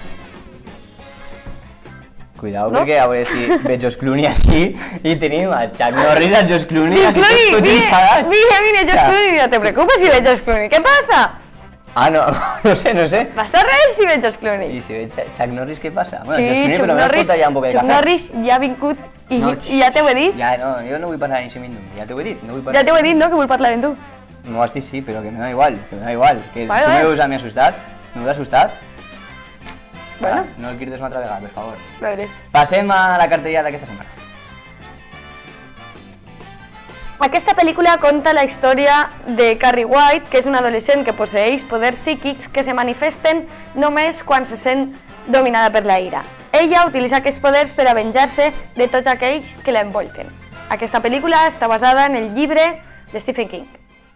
Cuidao, No? perquè a veure si veig George Clooney així i tenim a Chuck Norris, a George Clooney, George així Clooney, tots enfadats. mira, George Clooney, no te preocupes si veig George Clooney. Què passa? Ah, no, no sé. Passa res si veig George Clooney. I si veig Chuck Norris, què passa? Bueno, Sí, George Clooney, Chuck però m'has Norris, portat ja un poc de Chuck cafè. Norris ja ha vingut i, No, i ja t'ho he dit. Ja, no, jo no vull parlar en Ximindu, ja t'ho he dit, no vull parlar. Ja t'ho he dit, no?, que vull parlar amb tu. No has dit sí, però que me da igual, que me da igual. Que Vale, tu vale. me veus a mi assustat, me veus assustat. Bueno. Va, no el crides una altra vegada, per favor. A veure. Passem a la cartellera d'aquesta setmana. Aquesta pel·lícula conta la història de Carrie White, que és una adolescent que posseeix poders psíquics que se manifesten només quan se sent dominada per la ira. Ella utilitza aquests poders per a venjar-se de tots aquells que la envolten. Aquesta pel·lícula està basada en el llibre de Stephen King.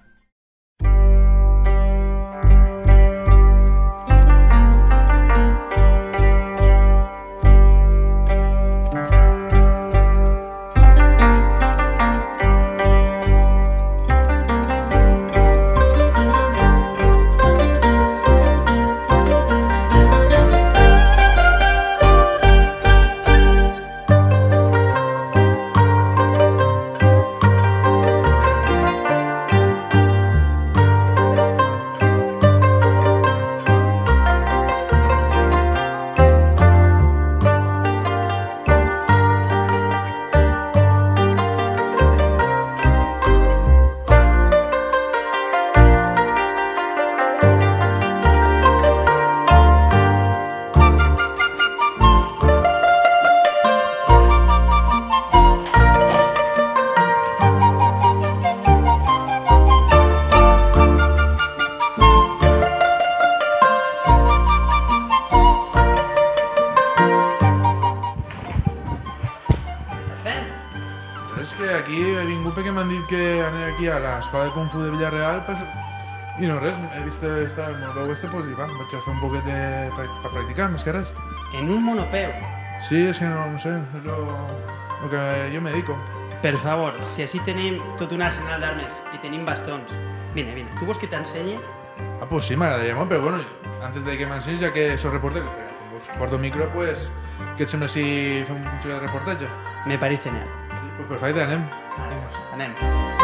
A l'escola de Kung Fu de Villarreal i no res, he vist estar el monopeu este pues, i va, vaig a fer un poquet per practicar, més que res. En un monopeu? Sí, és que no sé, és lo que jo me dedico. Per favor, si així tenim tot un arsenal d'armes i tenim bastons. Vine, tu vols que t'ensenyi? Ah, pues sí, m'agradaria molt, però bueno, antes de que m'ensenyis, ja que soc reporter, com vos porto el micro, pues, què et sembla si fem un xic de reportatge? Me pareix genial. Sí, pues perfecte, anem. Anem.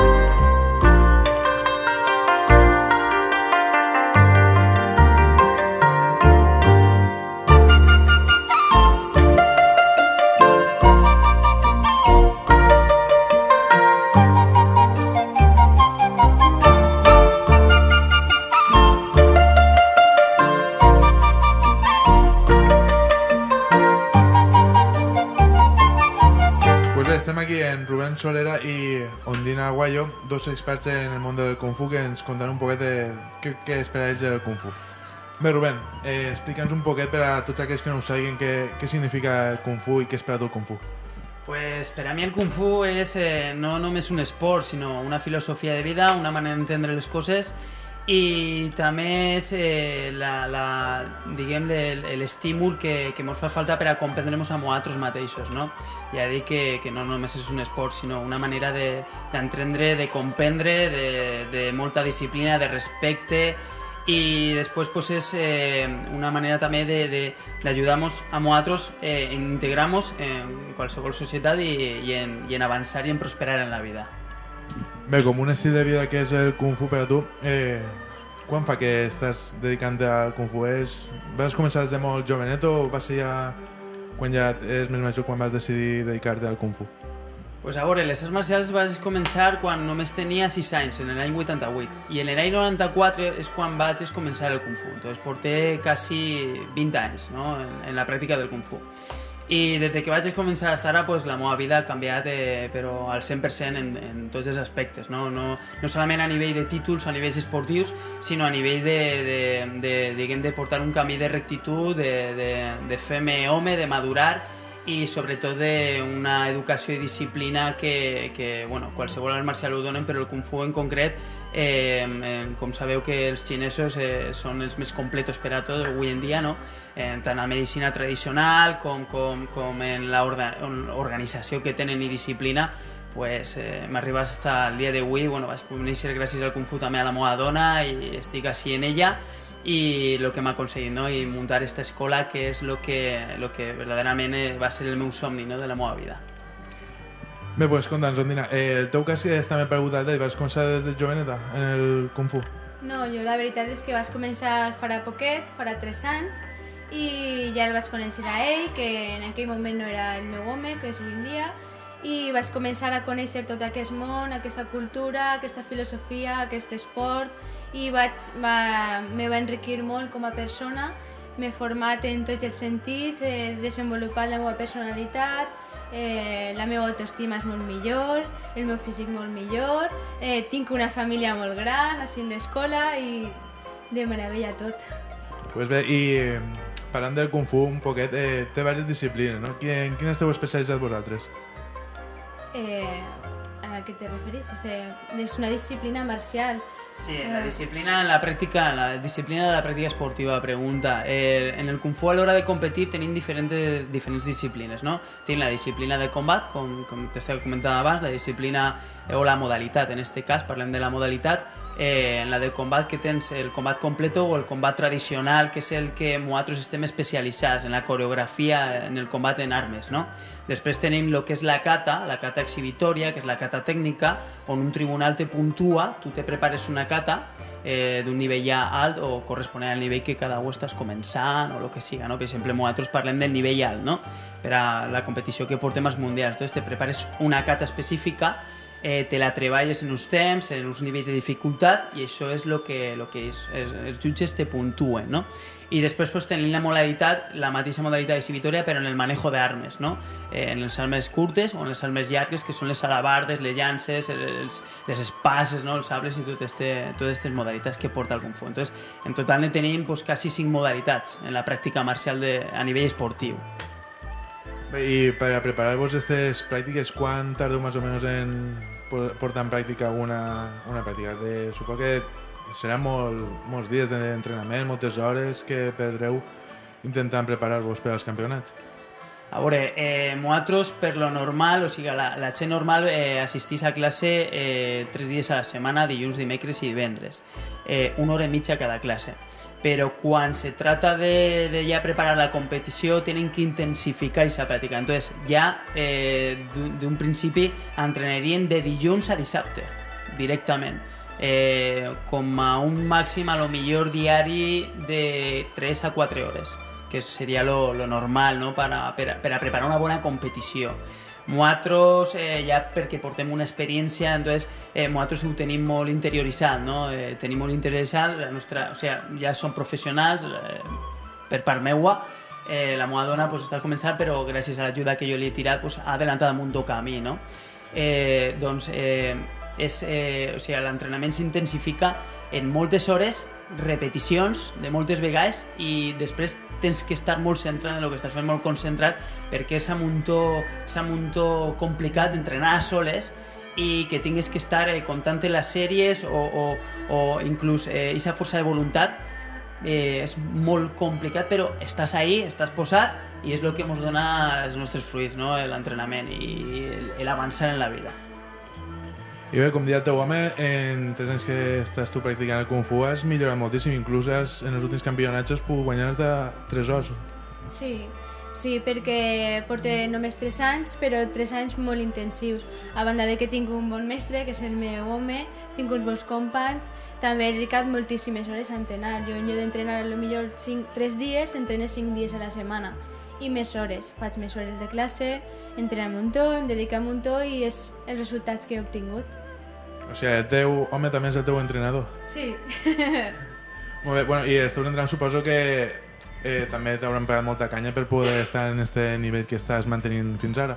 Solera i Ondina Aguayo, dos experts en el món del Kung Fu, que ens contaran un poquet de què espera ells del Kung Fu. Bé, Rubén, explica'ns un poquet per a tots aquells que no ho sàpiguen què significa el Kung Fu i què espera tu el Kung Fu. Pues per a mi el Kung Fu és no només un esport, sinó una filosofia de vida, una manera d'entendre les coses i també és l'estímul que ens fa falta per a comprendre-nos a nosaltres mateixos, no? Ja dic que no només és un esport, sinó una manera d'entendre, de comprendre, de molta disciplina, de respecte i després pues, és una manera també d'ajudar-nos a nosaltres a integrar-nos en qualsevol societat i en avançar i en prosperar en la vida. Bé, com un estil de vida que és el Kung Fu per a tu, quan fa que estàs dedicant-te al Kung Fu? Vas començar des de molt jovenet o va ser ja quan ja eres més major quan vas decidir dedicar-te al Kung Fu? Pues a veure, les arts marcials vaig començar quan només tenia 6 anys, en l'any 88. I en l'any 94 és quan vaig començar el Kung Fu. Entonces porté quasi 20 anys, no? en la pràctica del Kung Fu. I des que vaig començar fins ara, pues, la meva vida ha canviat però al 100% en tots els aspectes. No solament a nivell de títols, a nivells esportius, sinó a nivell de portar un camí de rectitud, de fer-me home, de madurar i sobretot d'una educació i disciplina que bueno, qualsevol art marcial ho donen, però el Kung Fu en concret, com sabeu que els xinesos són els més completos per a tot avui en dia, no? Tant a medicina tradicional com en l'organització que tenen i disciplina, pues, m'arriba fins al dia d'avui. Bueno, vaig conèixer gràcies al Kung Fu també a la meva dona i estic així en ella i el que m'ha aconseguit, no? I muntar aquesta escola, que és el que verdaderament va ser el meu somni, no? De la meva vida. Bé, doncs conta'ns, Ondina, el teu cas és també preguntat, vas començar des de joveneta en el Kung Fu? No, jo la veritat és que vaig començar farà poquet, farà 3 anys, i ja el vaig conèixer a ell, que en aquell moment no era el meu home, que és avui en dia, i vaig començar a conèixer tot aquest món, aquesta cultura, aquesta filosofia, aquest esport, i me va enriquir molt com a persona. M'he format en tots els sentits, he desenvolupat la meva personalitat, la meva autoestima és molt millor, el meu físic molt millor, tinc una família molt gran, així en l'escola, i de meravella tot. Pues bé, i parlant del Kung Fu un poquet, té diverses disciplines, no? En quines esteu especialitzats vosaltres? a què te referís? És una disciplina marcial. Sí, la disciplina de la pràctica esportiva, pregunta. En el Kung Fu a l'hora de competir tenim diferents disciplines, no? Tenim la disciplina de combat, com t'estava comentant abans, la disciplina o la modalitat, en este cas parlem de la modalitat, en la del combat que tens el combat completo o el combat tradicional, que és el que nosaltres estem especialitzats en la coreografia, en el combat en armes, no? Després tenim el que és la kata exhibitòria, que és la kata tècnica, on un tribunal te puntua, tu te prepares una kata d'un nivell ja alt o corresponent al nivell que cada un estàs començant o el que siga, no? Per exemple, nosaltres parlem del nivell alt, no? Per a la competició que portem als mundials. Entonces te prepares una kata específica, te la treballes en uns temps, en uns nivells de dificultat, i això és el que els jutges te puntuen, no? I després pues, tenim la mateixa modalitat exhibitòria però en el manejo d'armes, no? En les armes curtes o en les armes llargues, que són les alabardes, les llances, les espases, no? Els sabres i totes aquestes modalitats que porta el Kung Fu. Entonces, en total ne tenim pues, quasi 5 modalitats en la pràctica marcial a nivell esportiu. Bé, i per a preparar-vos aquestes pràctiques, quan tardeu més o menys en portar en pràctica una pràctica? Suposo que seran molts dies d'entrenament, moltes hores que perdreu intentant preparar-vos per als campionats. A veure, nosaltres per lo normal, o sigui, la gent normal assistís a classe 3 dies a la setmana, dilluns, dimecres i divendres. 1 hora i mitja cada classe. Però quan se trata de ja preparar la competició tenen que intensificar aquesta pràctica. Entonces, ja d'un principi entrenarien de dilluns a dissabte, directament. Com a un màxim, a lo millor diari, de 3 a 4 hores, que seria lo normal, no? per a preparar una bona competició. Nosaltres, ja perquè portem una experiència, entonces, nosaltres ho tenim molt interioritzat, no? Tenim molt interioritzat, o sigui, ja som professionals, per part meua, la meva dona pues, està començant, però gràcies a l'ajuda que jo li he tirat pues, ha adelantat un camí, no? Doncs, o sigui, l'entrenament s'intensifica en moltes hores, repeticions de moltes vegades, i després tens que estar molt centrat en el que estàs fent, molt concentrat, perquè és un muntó complicat d'entrenar a soles i que tingues que estar comptant les sèries o inclús aquesta força de voluntat. És molt complicat, però estàs ahí, estàs posat, i és el que ens dona els nostres fruits, no? L'entrenament i l'avançar en la vida. I bé, com deia el teu home, en 3 anys que estàs tu practicant el Kung Fu has millorat moltíssim, inclús en els últims campionats has pogut guanyar de 3 ors. Sí, perquè porto només 3 anys, però 3 anys molt intensius. A banda de que tinc un bon mestre, que és el meu home, tinc uns bons companys, també he dedicat moltíssimes hores a entrenar. Jo en lloc d'entrenar millor 3 dies, entreno 5 dies a la setmana. I més hores, faig més hores de classe, entreno un muntó, em dedico un muntó i és els resultats que he obtingut. O sigui, el teu home també és el teu entrenador. Sí. Molt bé, bueno, i esteu entrenant, suposo que també t'hauran pegat molta canya per poder estar en este nivell que estàs mantenint fins ara.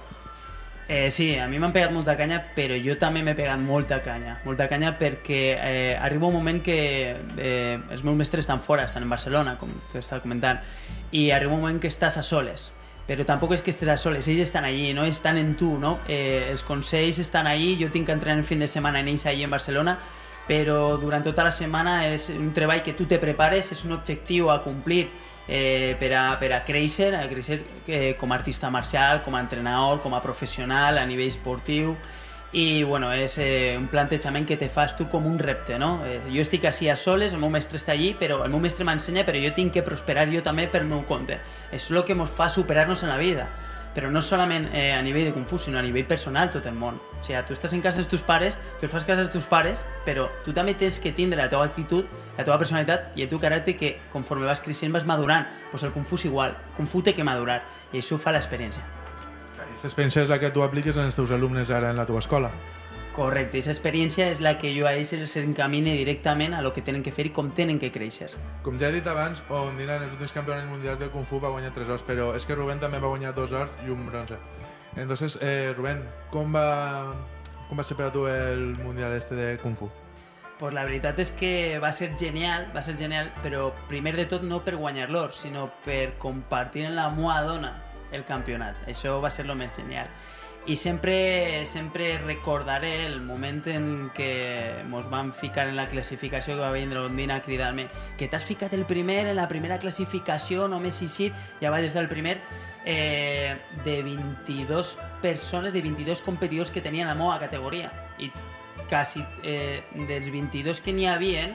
Sí, a mi m'han pegat molta canya, però jo també m'he pegat molta canya perquè arriba un moment que els meus mestres estan fora, estan en Barcelona, com t'estava comentant, i arriba un moment que estàs a soles, però tampoc és que estés a soles, ells estan allí, no? Estan en tu, no? Els consells estan allí, jo tinc que entrenar el fin de setmana en ells allí en Barcelona, però durant tota la setmana és un treball que tu te prepares, és un objectiu a complir, per a créixer com a artista marcial, com a entrenador, com a professional a nivell esportiu, i bueno, és un plantejament que te fas tu com un repte, no? Jo estic així a soles, el meu mestre està allí, però el meu mestre m'ensenya, però jo tinc que prosperar jo també per meu compte. És el que ens fa superar-nos en la vida, però no solament a nivell de Kung Fu, sinó a nivell personal, tot el món. O sigui, tu estàs en casa dels teus pares, tu fas casa dels teus pares, però tu també tens que tindre la teva actitud, la teva personalitat i el teu caràcter, que conforme vas creixent vas madurant. Pues el Kung Fu és igual, el Kung Fu té que madurar, i això ho fa l'experiència. Aquesta experiència és la que tu apliques en els teus alumnes ara en la teva escola. Correcte, aquesta experiència és la que jo a ells els encamine directament a lo que tenen que fer i com tenen que créixer. Com ja he dit abans, Ondina en els últims campionats mundials de Kung Fu va guanyar 3 ors, però és que Rubén també va guanyar 2 ors i un bronze. Entonces, Rubén, com va ser per a tu el mundial este de Kung Fu? Pues la veritat és que va ser genial, però primer de tot no per guanyar l'or, sinó per compartir amb la meva dona el campionat. Això va ser el més genial. I sempre recordaré el moment en què mos vam ficar en la classificació, que va vindre l'Ondina a cridar-me que t'has ficat el primer en la primera classificació, només així, ja vaig estar el primer, de 22 persones, de 22 competidors que tenien la meva categoria. I quasi dels 22 que n'hi havien,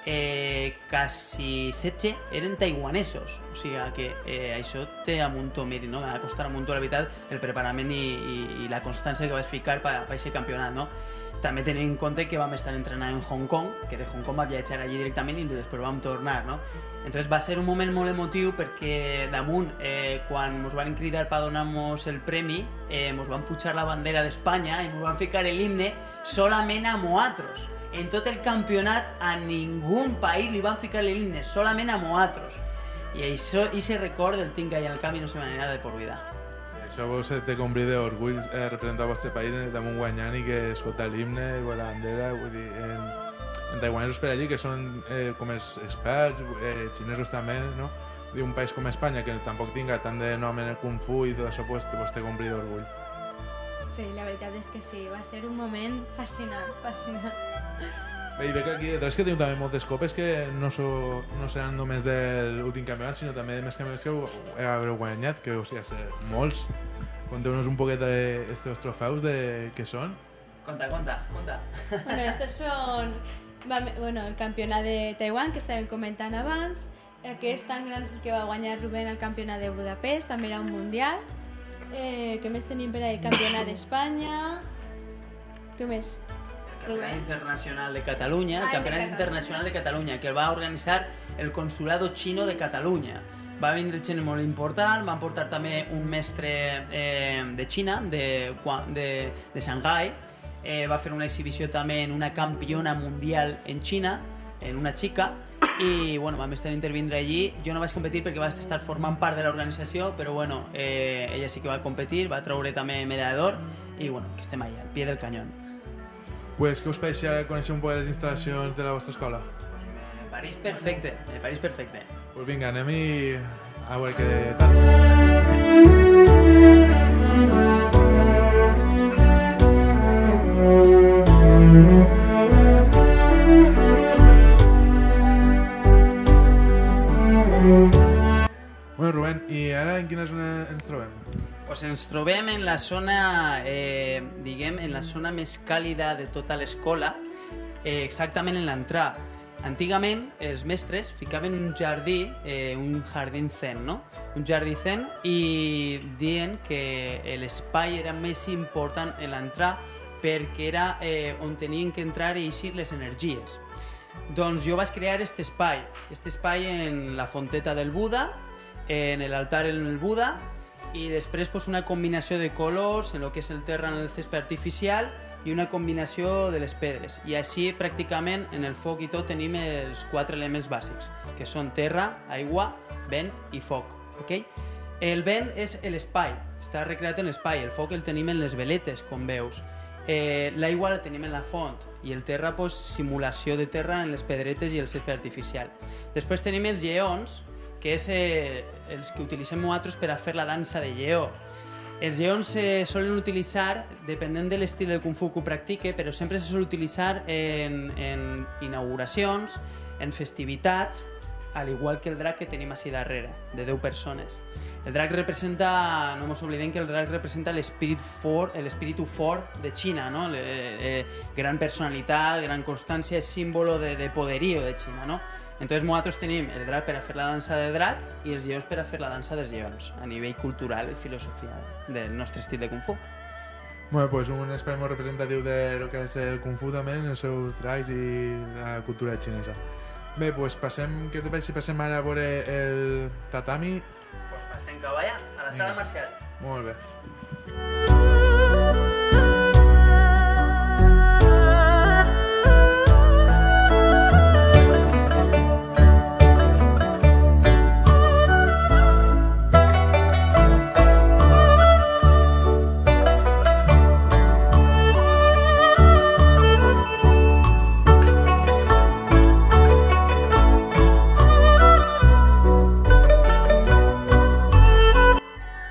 quasi 16 eren taiwanesos, o sigui que això té a muntó, miri, no? M'ha costat a muntó, la veritat, el preparament i la constància que vaig ficar per aquest campionat, no? També tenint en compte que vam estar entrenant en Hong Kong, que de Hong Kong va viatjar allí directament i després vam tornar, no? Entonces va ser un moment molt emotiu perquè damunt, quan ens van cridar per donar-nos el premi, ens van pujar la bandera d'Espanya i ens van ficar l'himne solament a nosaltres. En tot el campionat a ningú país li van ficar l'himne, solament a nosaltres. I això, ese record el tinc allà al camp i no se m'anirà de por vida. Això vos té com bri d'orgull representar el vostre país damunt guanyant i que escolta l'himne i la bandera, vull dir, en taiwanesos per allí que són com els experts, xinesos també, no? Un país com Espanya que tampoc tinga tant de nom en el Kung Fu i tot això, pues té com bri d'orgull. Sí, la veritat és que sí, va ser un moment fascinant, fascinant. Bé, i veig que aquí detrás que teniu també moltes copes que no seran només de l'últim campionat, sinó també de més campionats que haureu guanyat, que o sigui, molts. Conteu-nos un poquet d'estos trofeus de què són. Conta. Bueno, estos son el campionat de Taiwan, que estàvem comentant abans. Aquest tan gran és el que va guanyar Rubén al campionat de Budapest, també era un mundial. Què més tenim per ahí? Campionat d'Espanya. Què més? El Campionat Internacional de Catalunya, el Campionat Internacional de Catalunya, que el va organitzar el Consulado Chino de Catalunya. Va vindre gent molt important, van portar també un mestre de Xina, de Shanghai, va fer una exhibició també en una campiona mundial en Xina, en una xica, i bueno, vam estar intervindre allí. Jo no vaig competir perquè vaig estar formant part de l'organització, però bueno, ella sí que va competir, va treure també medalla d'or i bueno, que estem allà, al pie del canyón. Pues, què us pareix ara conèixer un poc les instal·lacions de la vostra escola? Me pareix perfecte, Pues vinga, anem a veure què tal. Bueno, Rubén, i ara en quina zona ens trobem? Pues ens trobem en la zona, en la zona més càlida de tota l'escola, exactament en l'entrada. Antigament els mestres ficaven un jardí, un jardí zen, no? Un jardí zen, i dient que l'espai era més important en l'entrada perquè era on tenien que entrar i eixir les energies. Doncs jo vaig crear aquest espai en la fonteta del Buda, en l'altar en el Buda, i després pues, una combinació de colors en el que és el terra en el césped artificial i una combinació de les pedres. I així pràcticament en el foc i tot tenim els 4 elements bàsics, que són terra, aigua, vent i foc. Okay? El vent és l'espai, està recreat en l'espai, el foc el tenim en les veletes, com veus. L'aigua la tenim en la font i el terra, pues, simulació de terra en les pedretes i el césped artificial. Després tenim els lleons, que és els que utilitzem nosaltres per a fer la dansa de lleó. Els lleons se solen utilitzar, depenent de l'estil del Kung Fu que ho practique, però sempre se sol utilitzar en inauguracions, en festivitats, al igual que el drac que tenim així darrere, de 10 persones. El drac representa, no ens oblidem que el drac representa l'espíritu fort de Xina, no? Gran personalitat, gran constància, és símbolo de poderío de Xina, no? Entonces nosaltres tenim el drac per a fer la dansa de drac i els lleons per a fer la dansa dels lleons, a nivell cultural i filosofia del nostre estil de Kung Fu. Bueno, pues un espai molt representatiu de lo que és el Kung Fu també, els seus dracs i la cultura xinesa. Bé, pues passem, què te pareix si passem ara a veure el tatami? Pues passem cap allà, a la sala marcial. Molt bé. Bé, aquesta és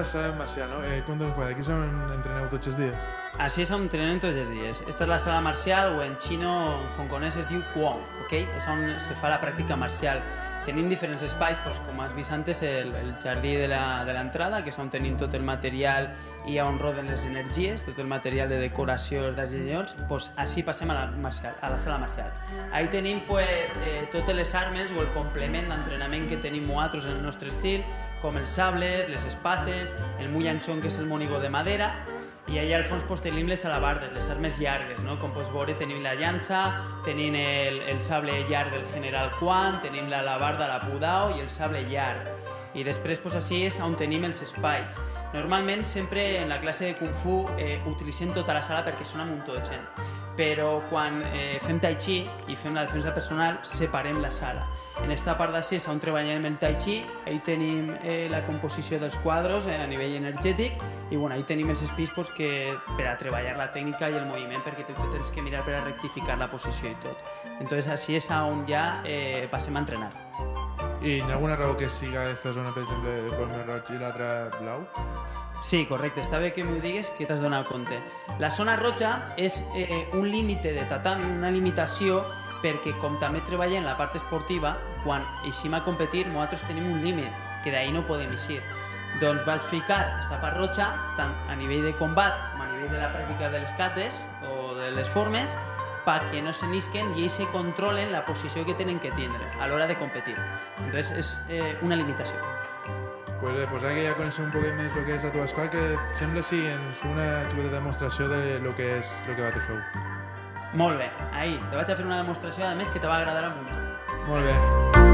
la sala marcial, ¿no? Cuéntanos, pues, aquí son entrenado tots els dies. Així és on entrenem tots els dies. Esta és la sala marcial, o en xino, en hongkonès es diu Kwon, ok? És on se fa la pràctica marcial. Tenim diferents espais, doncs, com has vist antes, el jardí de l'entrada, que és on tenim tot el material i on roden les energies, tot el material de decoració, els dessenyadors. Doncs així passem a la sala marcial. Ahí tenim pues, totes les armes o el complement d'entrenament que tenim nosaltres en el nostre estil, com els sables, les espases, el mullanchón, que és el monigo de madera, i allà al fons pues, tenim les alabardes, les armes llargues, no? Com pots veure tenim la llança, tenim el sable llarg del general Quan, tenim l'alabarda, la Pudao i el sable llarg. I després pues, així és on tenim els espais. Normalment sempre en la classe de Kung Fu utilitzem tota la sala perquè són un muntó de gent, però quan fem Tai Chi i fem la defensa personal separem la sala. En esta part d'ací és on treballem el Tai Chi, ahí tenim la composició dels quadres a nivell energètic i bueno, ahí tenim els espais pues, per a treballar la tècnica i el moviment perquè tu tens que mirar per a rectificar la posició i tot. Entonces així és on ja passem a entrenar. I hi ha alguna raó que siga aquesta zona, per exemple, de color més roig i l'altra blau? Sí, correcte. Està bé que m'ho digues, que t'has donat compte. La zona roja és un límit de tatami, una limitació, perquè com també treballem la part esportiva, quan eixim a competir, nosaltres tenim un límit, que d'ahir no podem eixir. Doncs vaig ficar aquesta part roja, tant a nivell de combat com a nivell de la pràctica de les kates o de les formes, perquè no se nisquen i ells se controlen la posició que tenen que tindre a l'hora de competir. Entonces és una limitació. Pues bé, pues ara que ja coneixem un poquet més el que és la teva escola, que sembla si ens una xicoteta demostració de lo que és el que feu. Molt bé, ahí, te vaig a fer una demostració, a més, que te va agradar molt. Molt bé.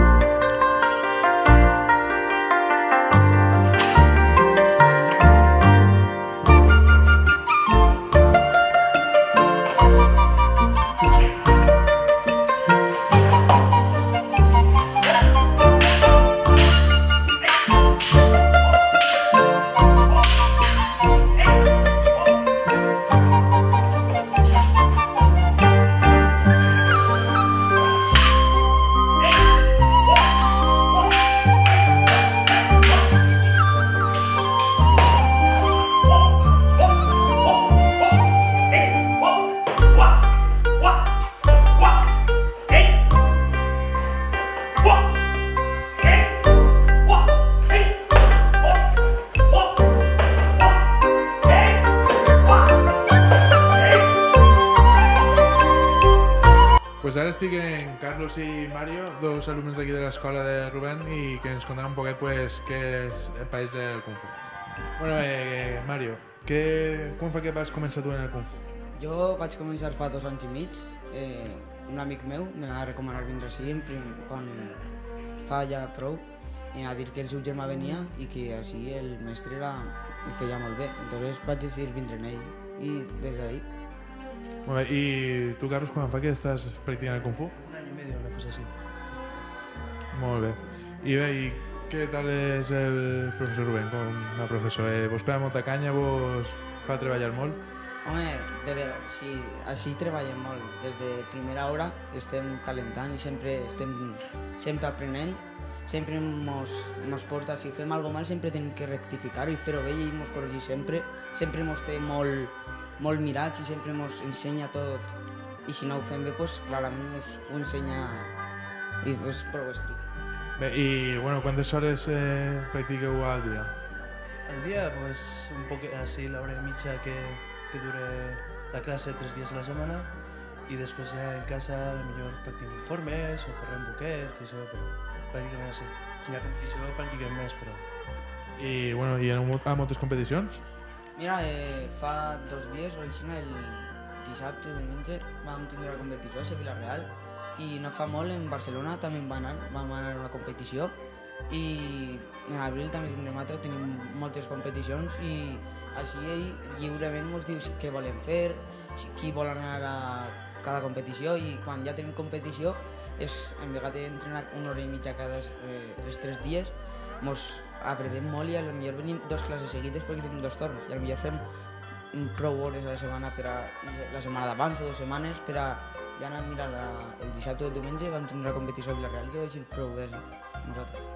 Pues ara estic en Carlos i Mario, dos alumnes d'aquí de l'escola de Rubén, i que ens contaran un poquet pues, què és el país del Kung Fu. Bueno, Mario, quan fa que vas començar tu en el Kung Fu? Jo vaig començar fa 2 anys i mig. Un amic meu me va recomanar vindre així quan fa ja prou, i a dir que el seu germà venia i que així el mestre ho feia molt bé. Entonces vaig decidir vindre en ell i des d'ahí. Molt bé, i tu, Carlos, quan fa que estàs practicant el Kung Fu? Un any i medio, una cosa así. Molt bé. I bé, i què tal és el professor Rubén com a professor? Vos pega molta canya, vos fa treballar molt? Home, sí, així treballem molt. Des de primera hora estem calentant i sempre estem aprenent. Sempre mos porta, si fem alguna mal, sempre tenim que rectificar-ho i fer-ho bé i mos corregir sempre. Sempre mos té molt mirats i sempre mos ensenya tot. I si no ho fem bé, pues, clarament mos ho ensenya i és prou estricte. Bé, i bueno, quantes hores practiqueu al dia? Al día, pues un poco así, la hora y media que dure la clase 3 días a la semana, y después ya en casa a lo mejor practico informes o correr un buquet, eso, pero prácticamente así. Si la competició practiquem més, però... I, bueno, i a moltes competicions? Mira, fa 2 dies, o així, el dissabte, diumenge, vam tindre la competició a Sevilla Real, i no fa molt en Barcelona també vam anar a una competició, i en abril també tindrem altra, tenim moltes competicions, i així ell lliurement ens diu què volem fer, qui vol anar a cada competició, i quan ja tenim competició, en vegada d'entrenar 1 hora i mitja cada els 3 dies, ens apretem molt i potser venim 2 classes seguides perquè tenim 2 torns, i potser fem prou hores a la setmana per a la setmana d'abans o 2 setmanes per a ja anar a mirar el dissabte o el diumenge vam tindre la competició a Vilareal i ho vaig dir prou bé, sí, nosaltres.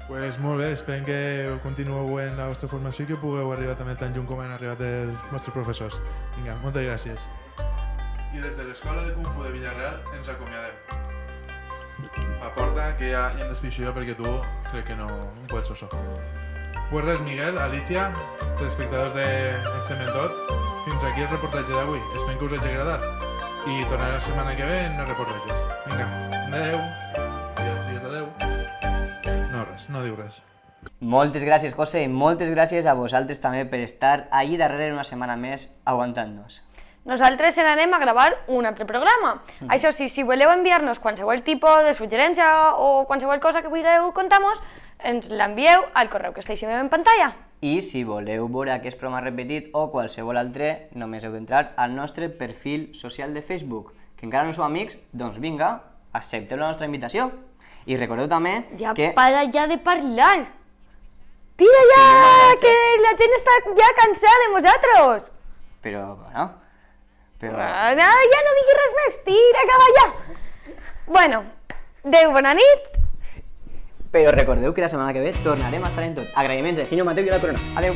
Pues molt bé, esperem que continueu en la vostra formació i que pugueu arribar també tan lluny com han arribat els vostres professors. Vinga, moltes gràcies. I des de l'Escola de Kung Fu de Villarreal ens acomiadem. A porta, que ja em despiixo jo perquè tu crec que no pots ser això. Pues res, Miguel, Alicia, telespectadors d'Estem en Tot, fins aquí el reportatge d'avui. Esperem que us hagi agradat. I tornaré la setmana que ve en els reportatges. Vinga, adeu. Digues adeu. No, res, no diu res. Moltes gràcies, José, i moltes gràcies a vosaltres també per estar allí darrere una setmana més aguantant-nos. Nosaltres anem a gravar un altre programa. Això sí, si voleu enviar-nos qualsevol tipus de suggerència o qualsevol cosa que vulgueu contar-nos, ens l'envieu al correu que esteu en pantalla. I si voleu veure aquest programa repetit o qualsevol altre, només heu d'entrar al nostre perfil social de Facebook. Que encara no sou amics? Doncs vinga, accepteu la nostra invitació. I recordeu també Ja que... para ja de parlar. Tira ja, que la gent està ja cansada de vosaltres. Però, bueno... Però... Ja no diguis res més, tira, acaba ja. Bueno, adeu, bona nit. Però recordeu que la setmana que ve tornarem a estar en tot. Agraïments a Ginio Mateu i la Corona. Adeu.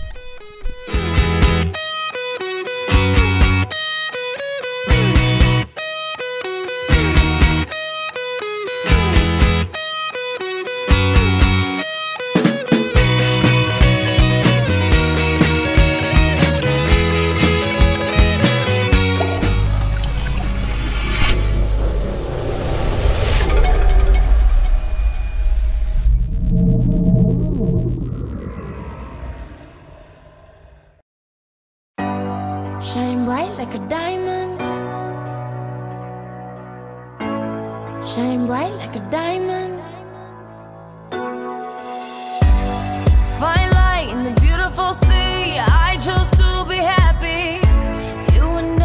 Shine bright like a diamond. Shine bright like a diamond. Find light in the beautiful sea. I chose to be happy. You and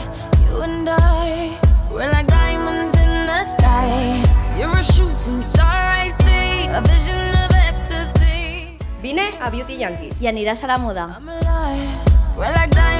I, we're like diamonds in the sky. You're a shooting star, I see, a vision of ecstasy. Vine a Beauty Yankee. I aniràs a la moda. I'm alive. We're like diamonds.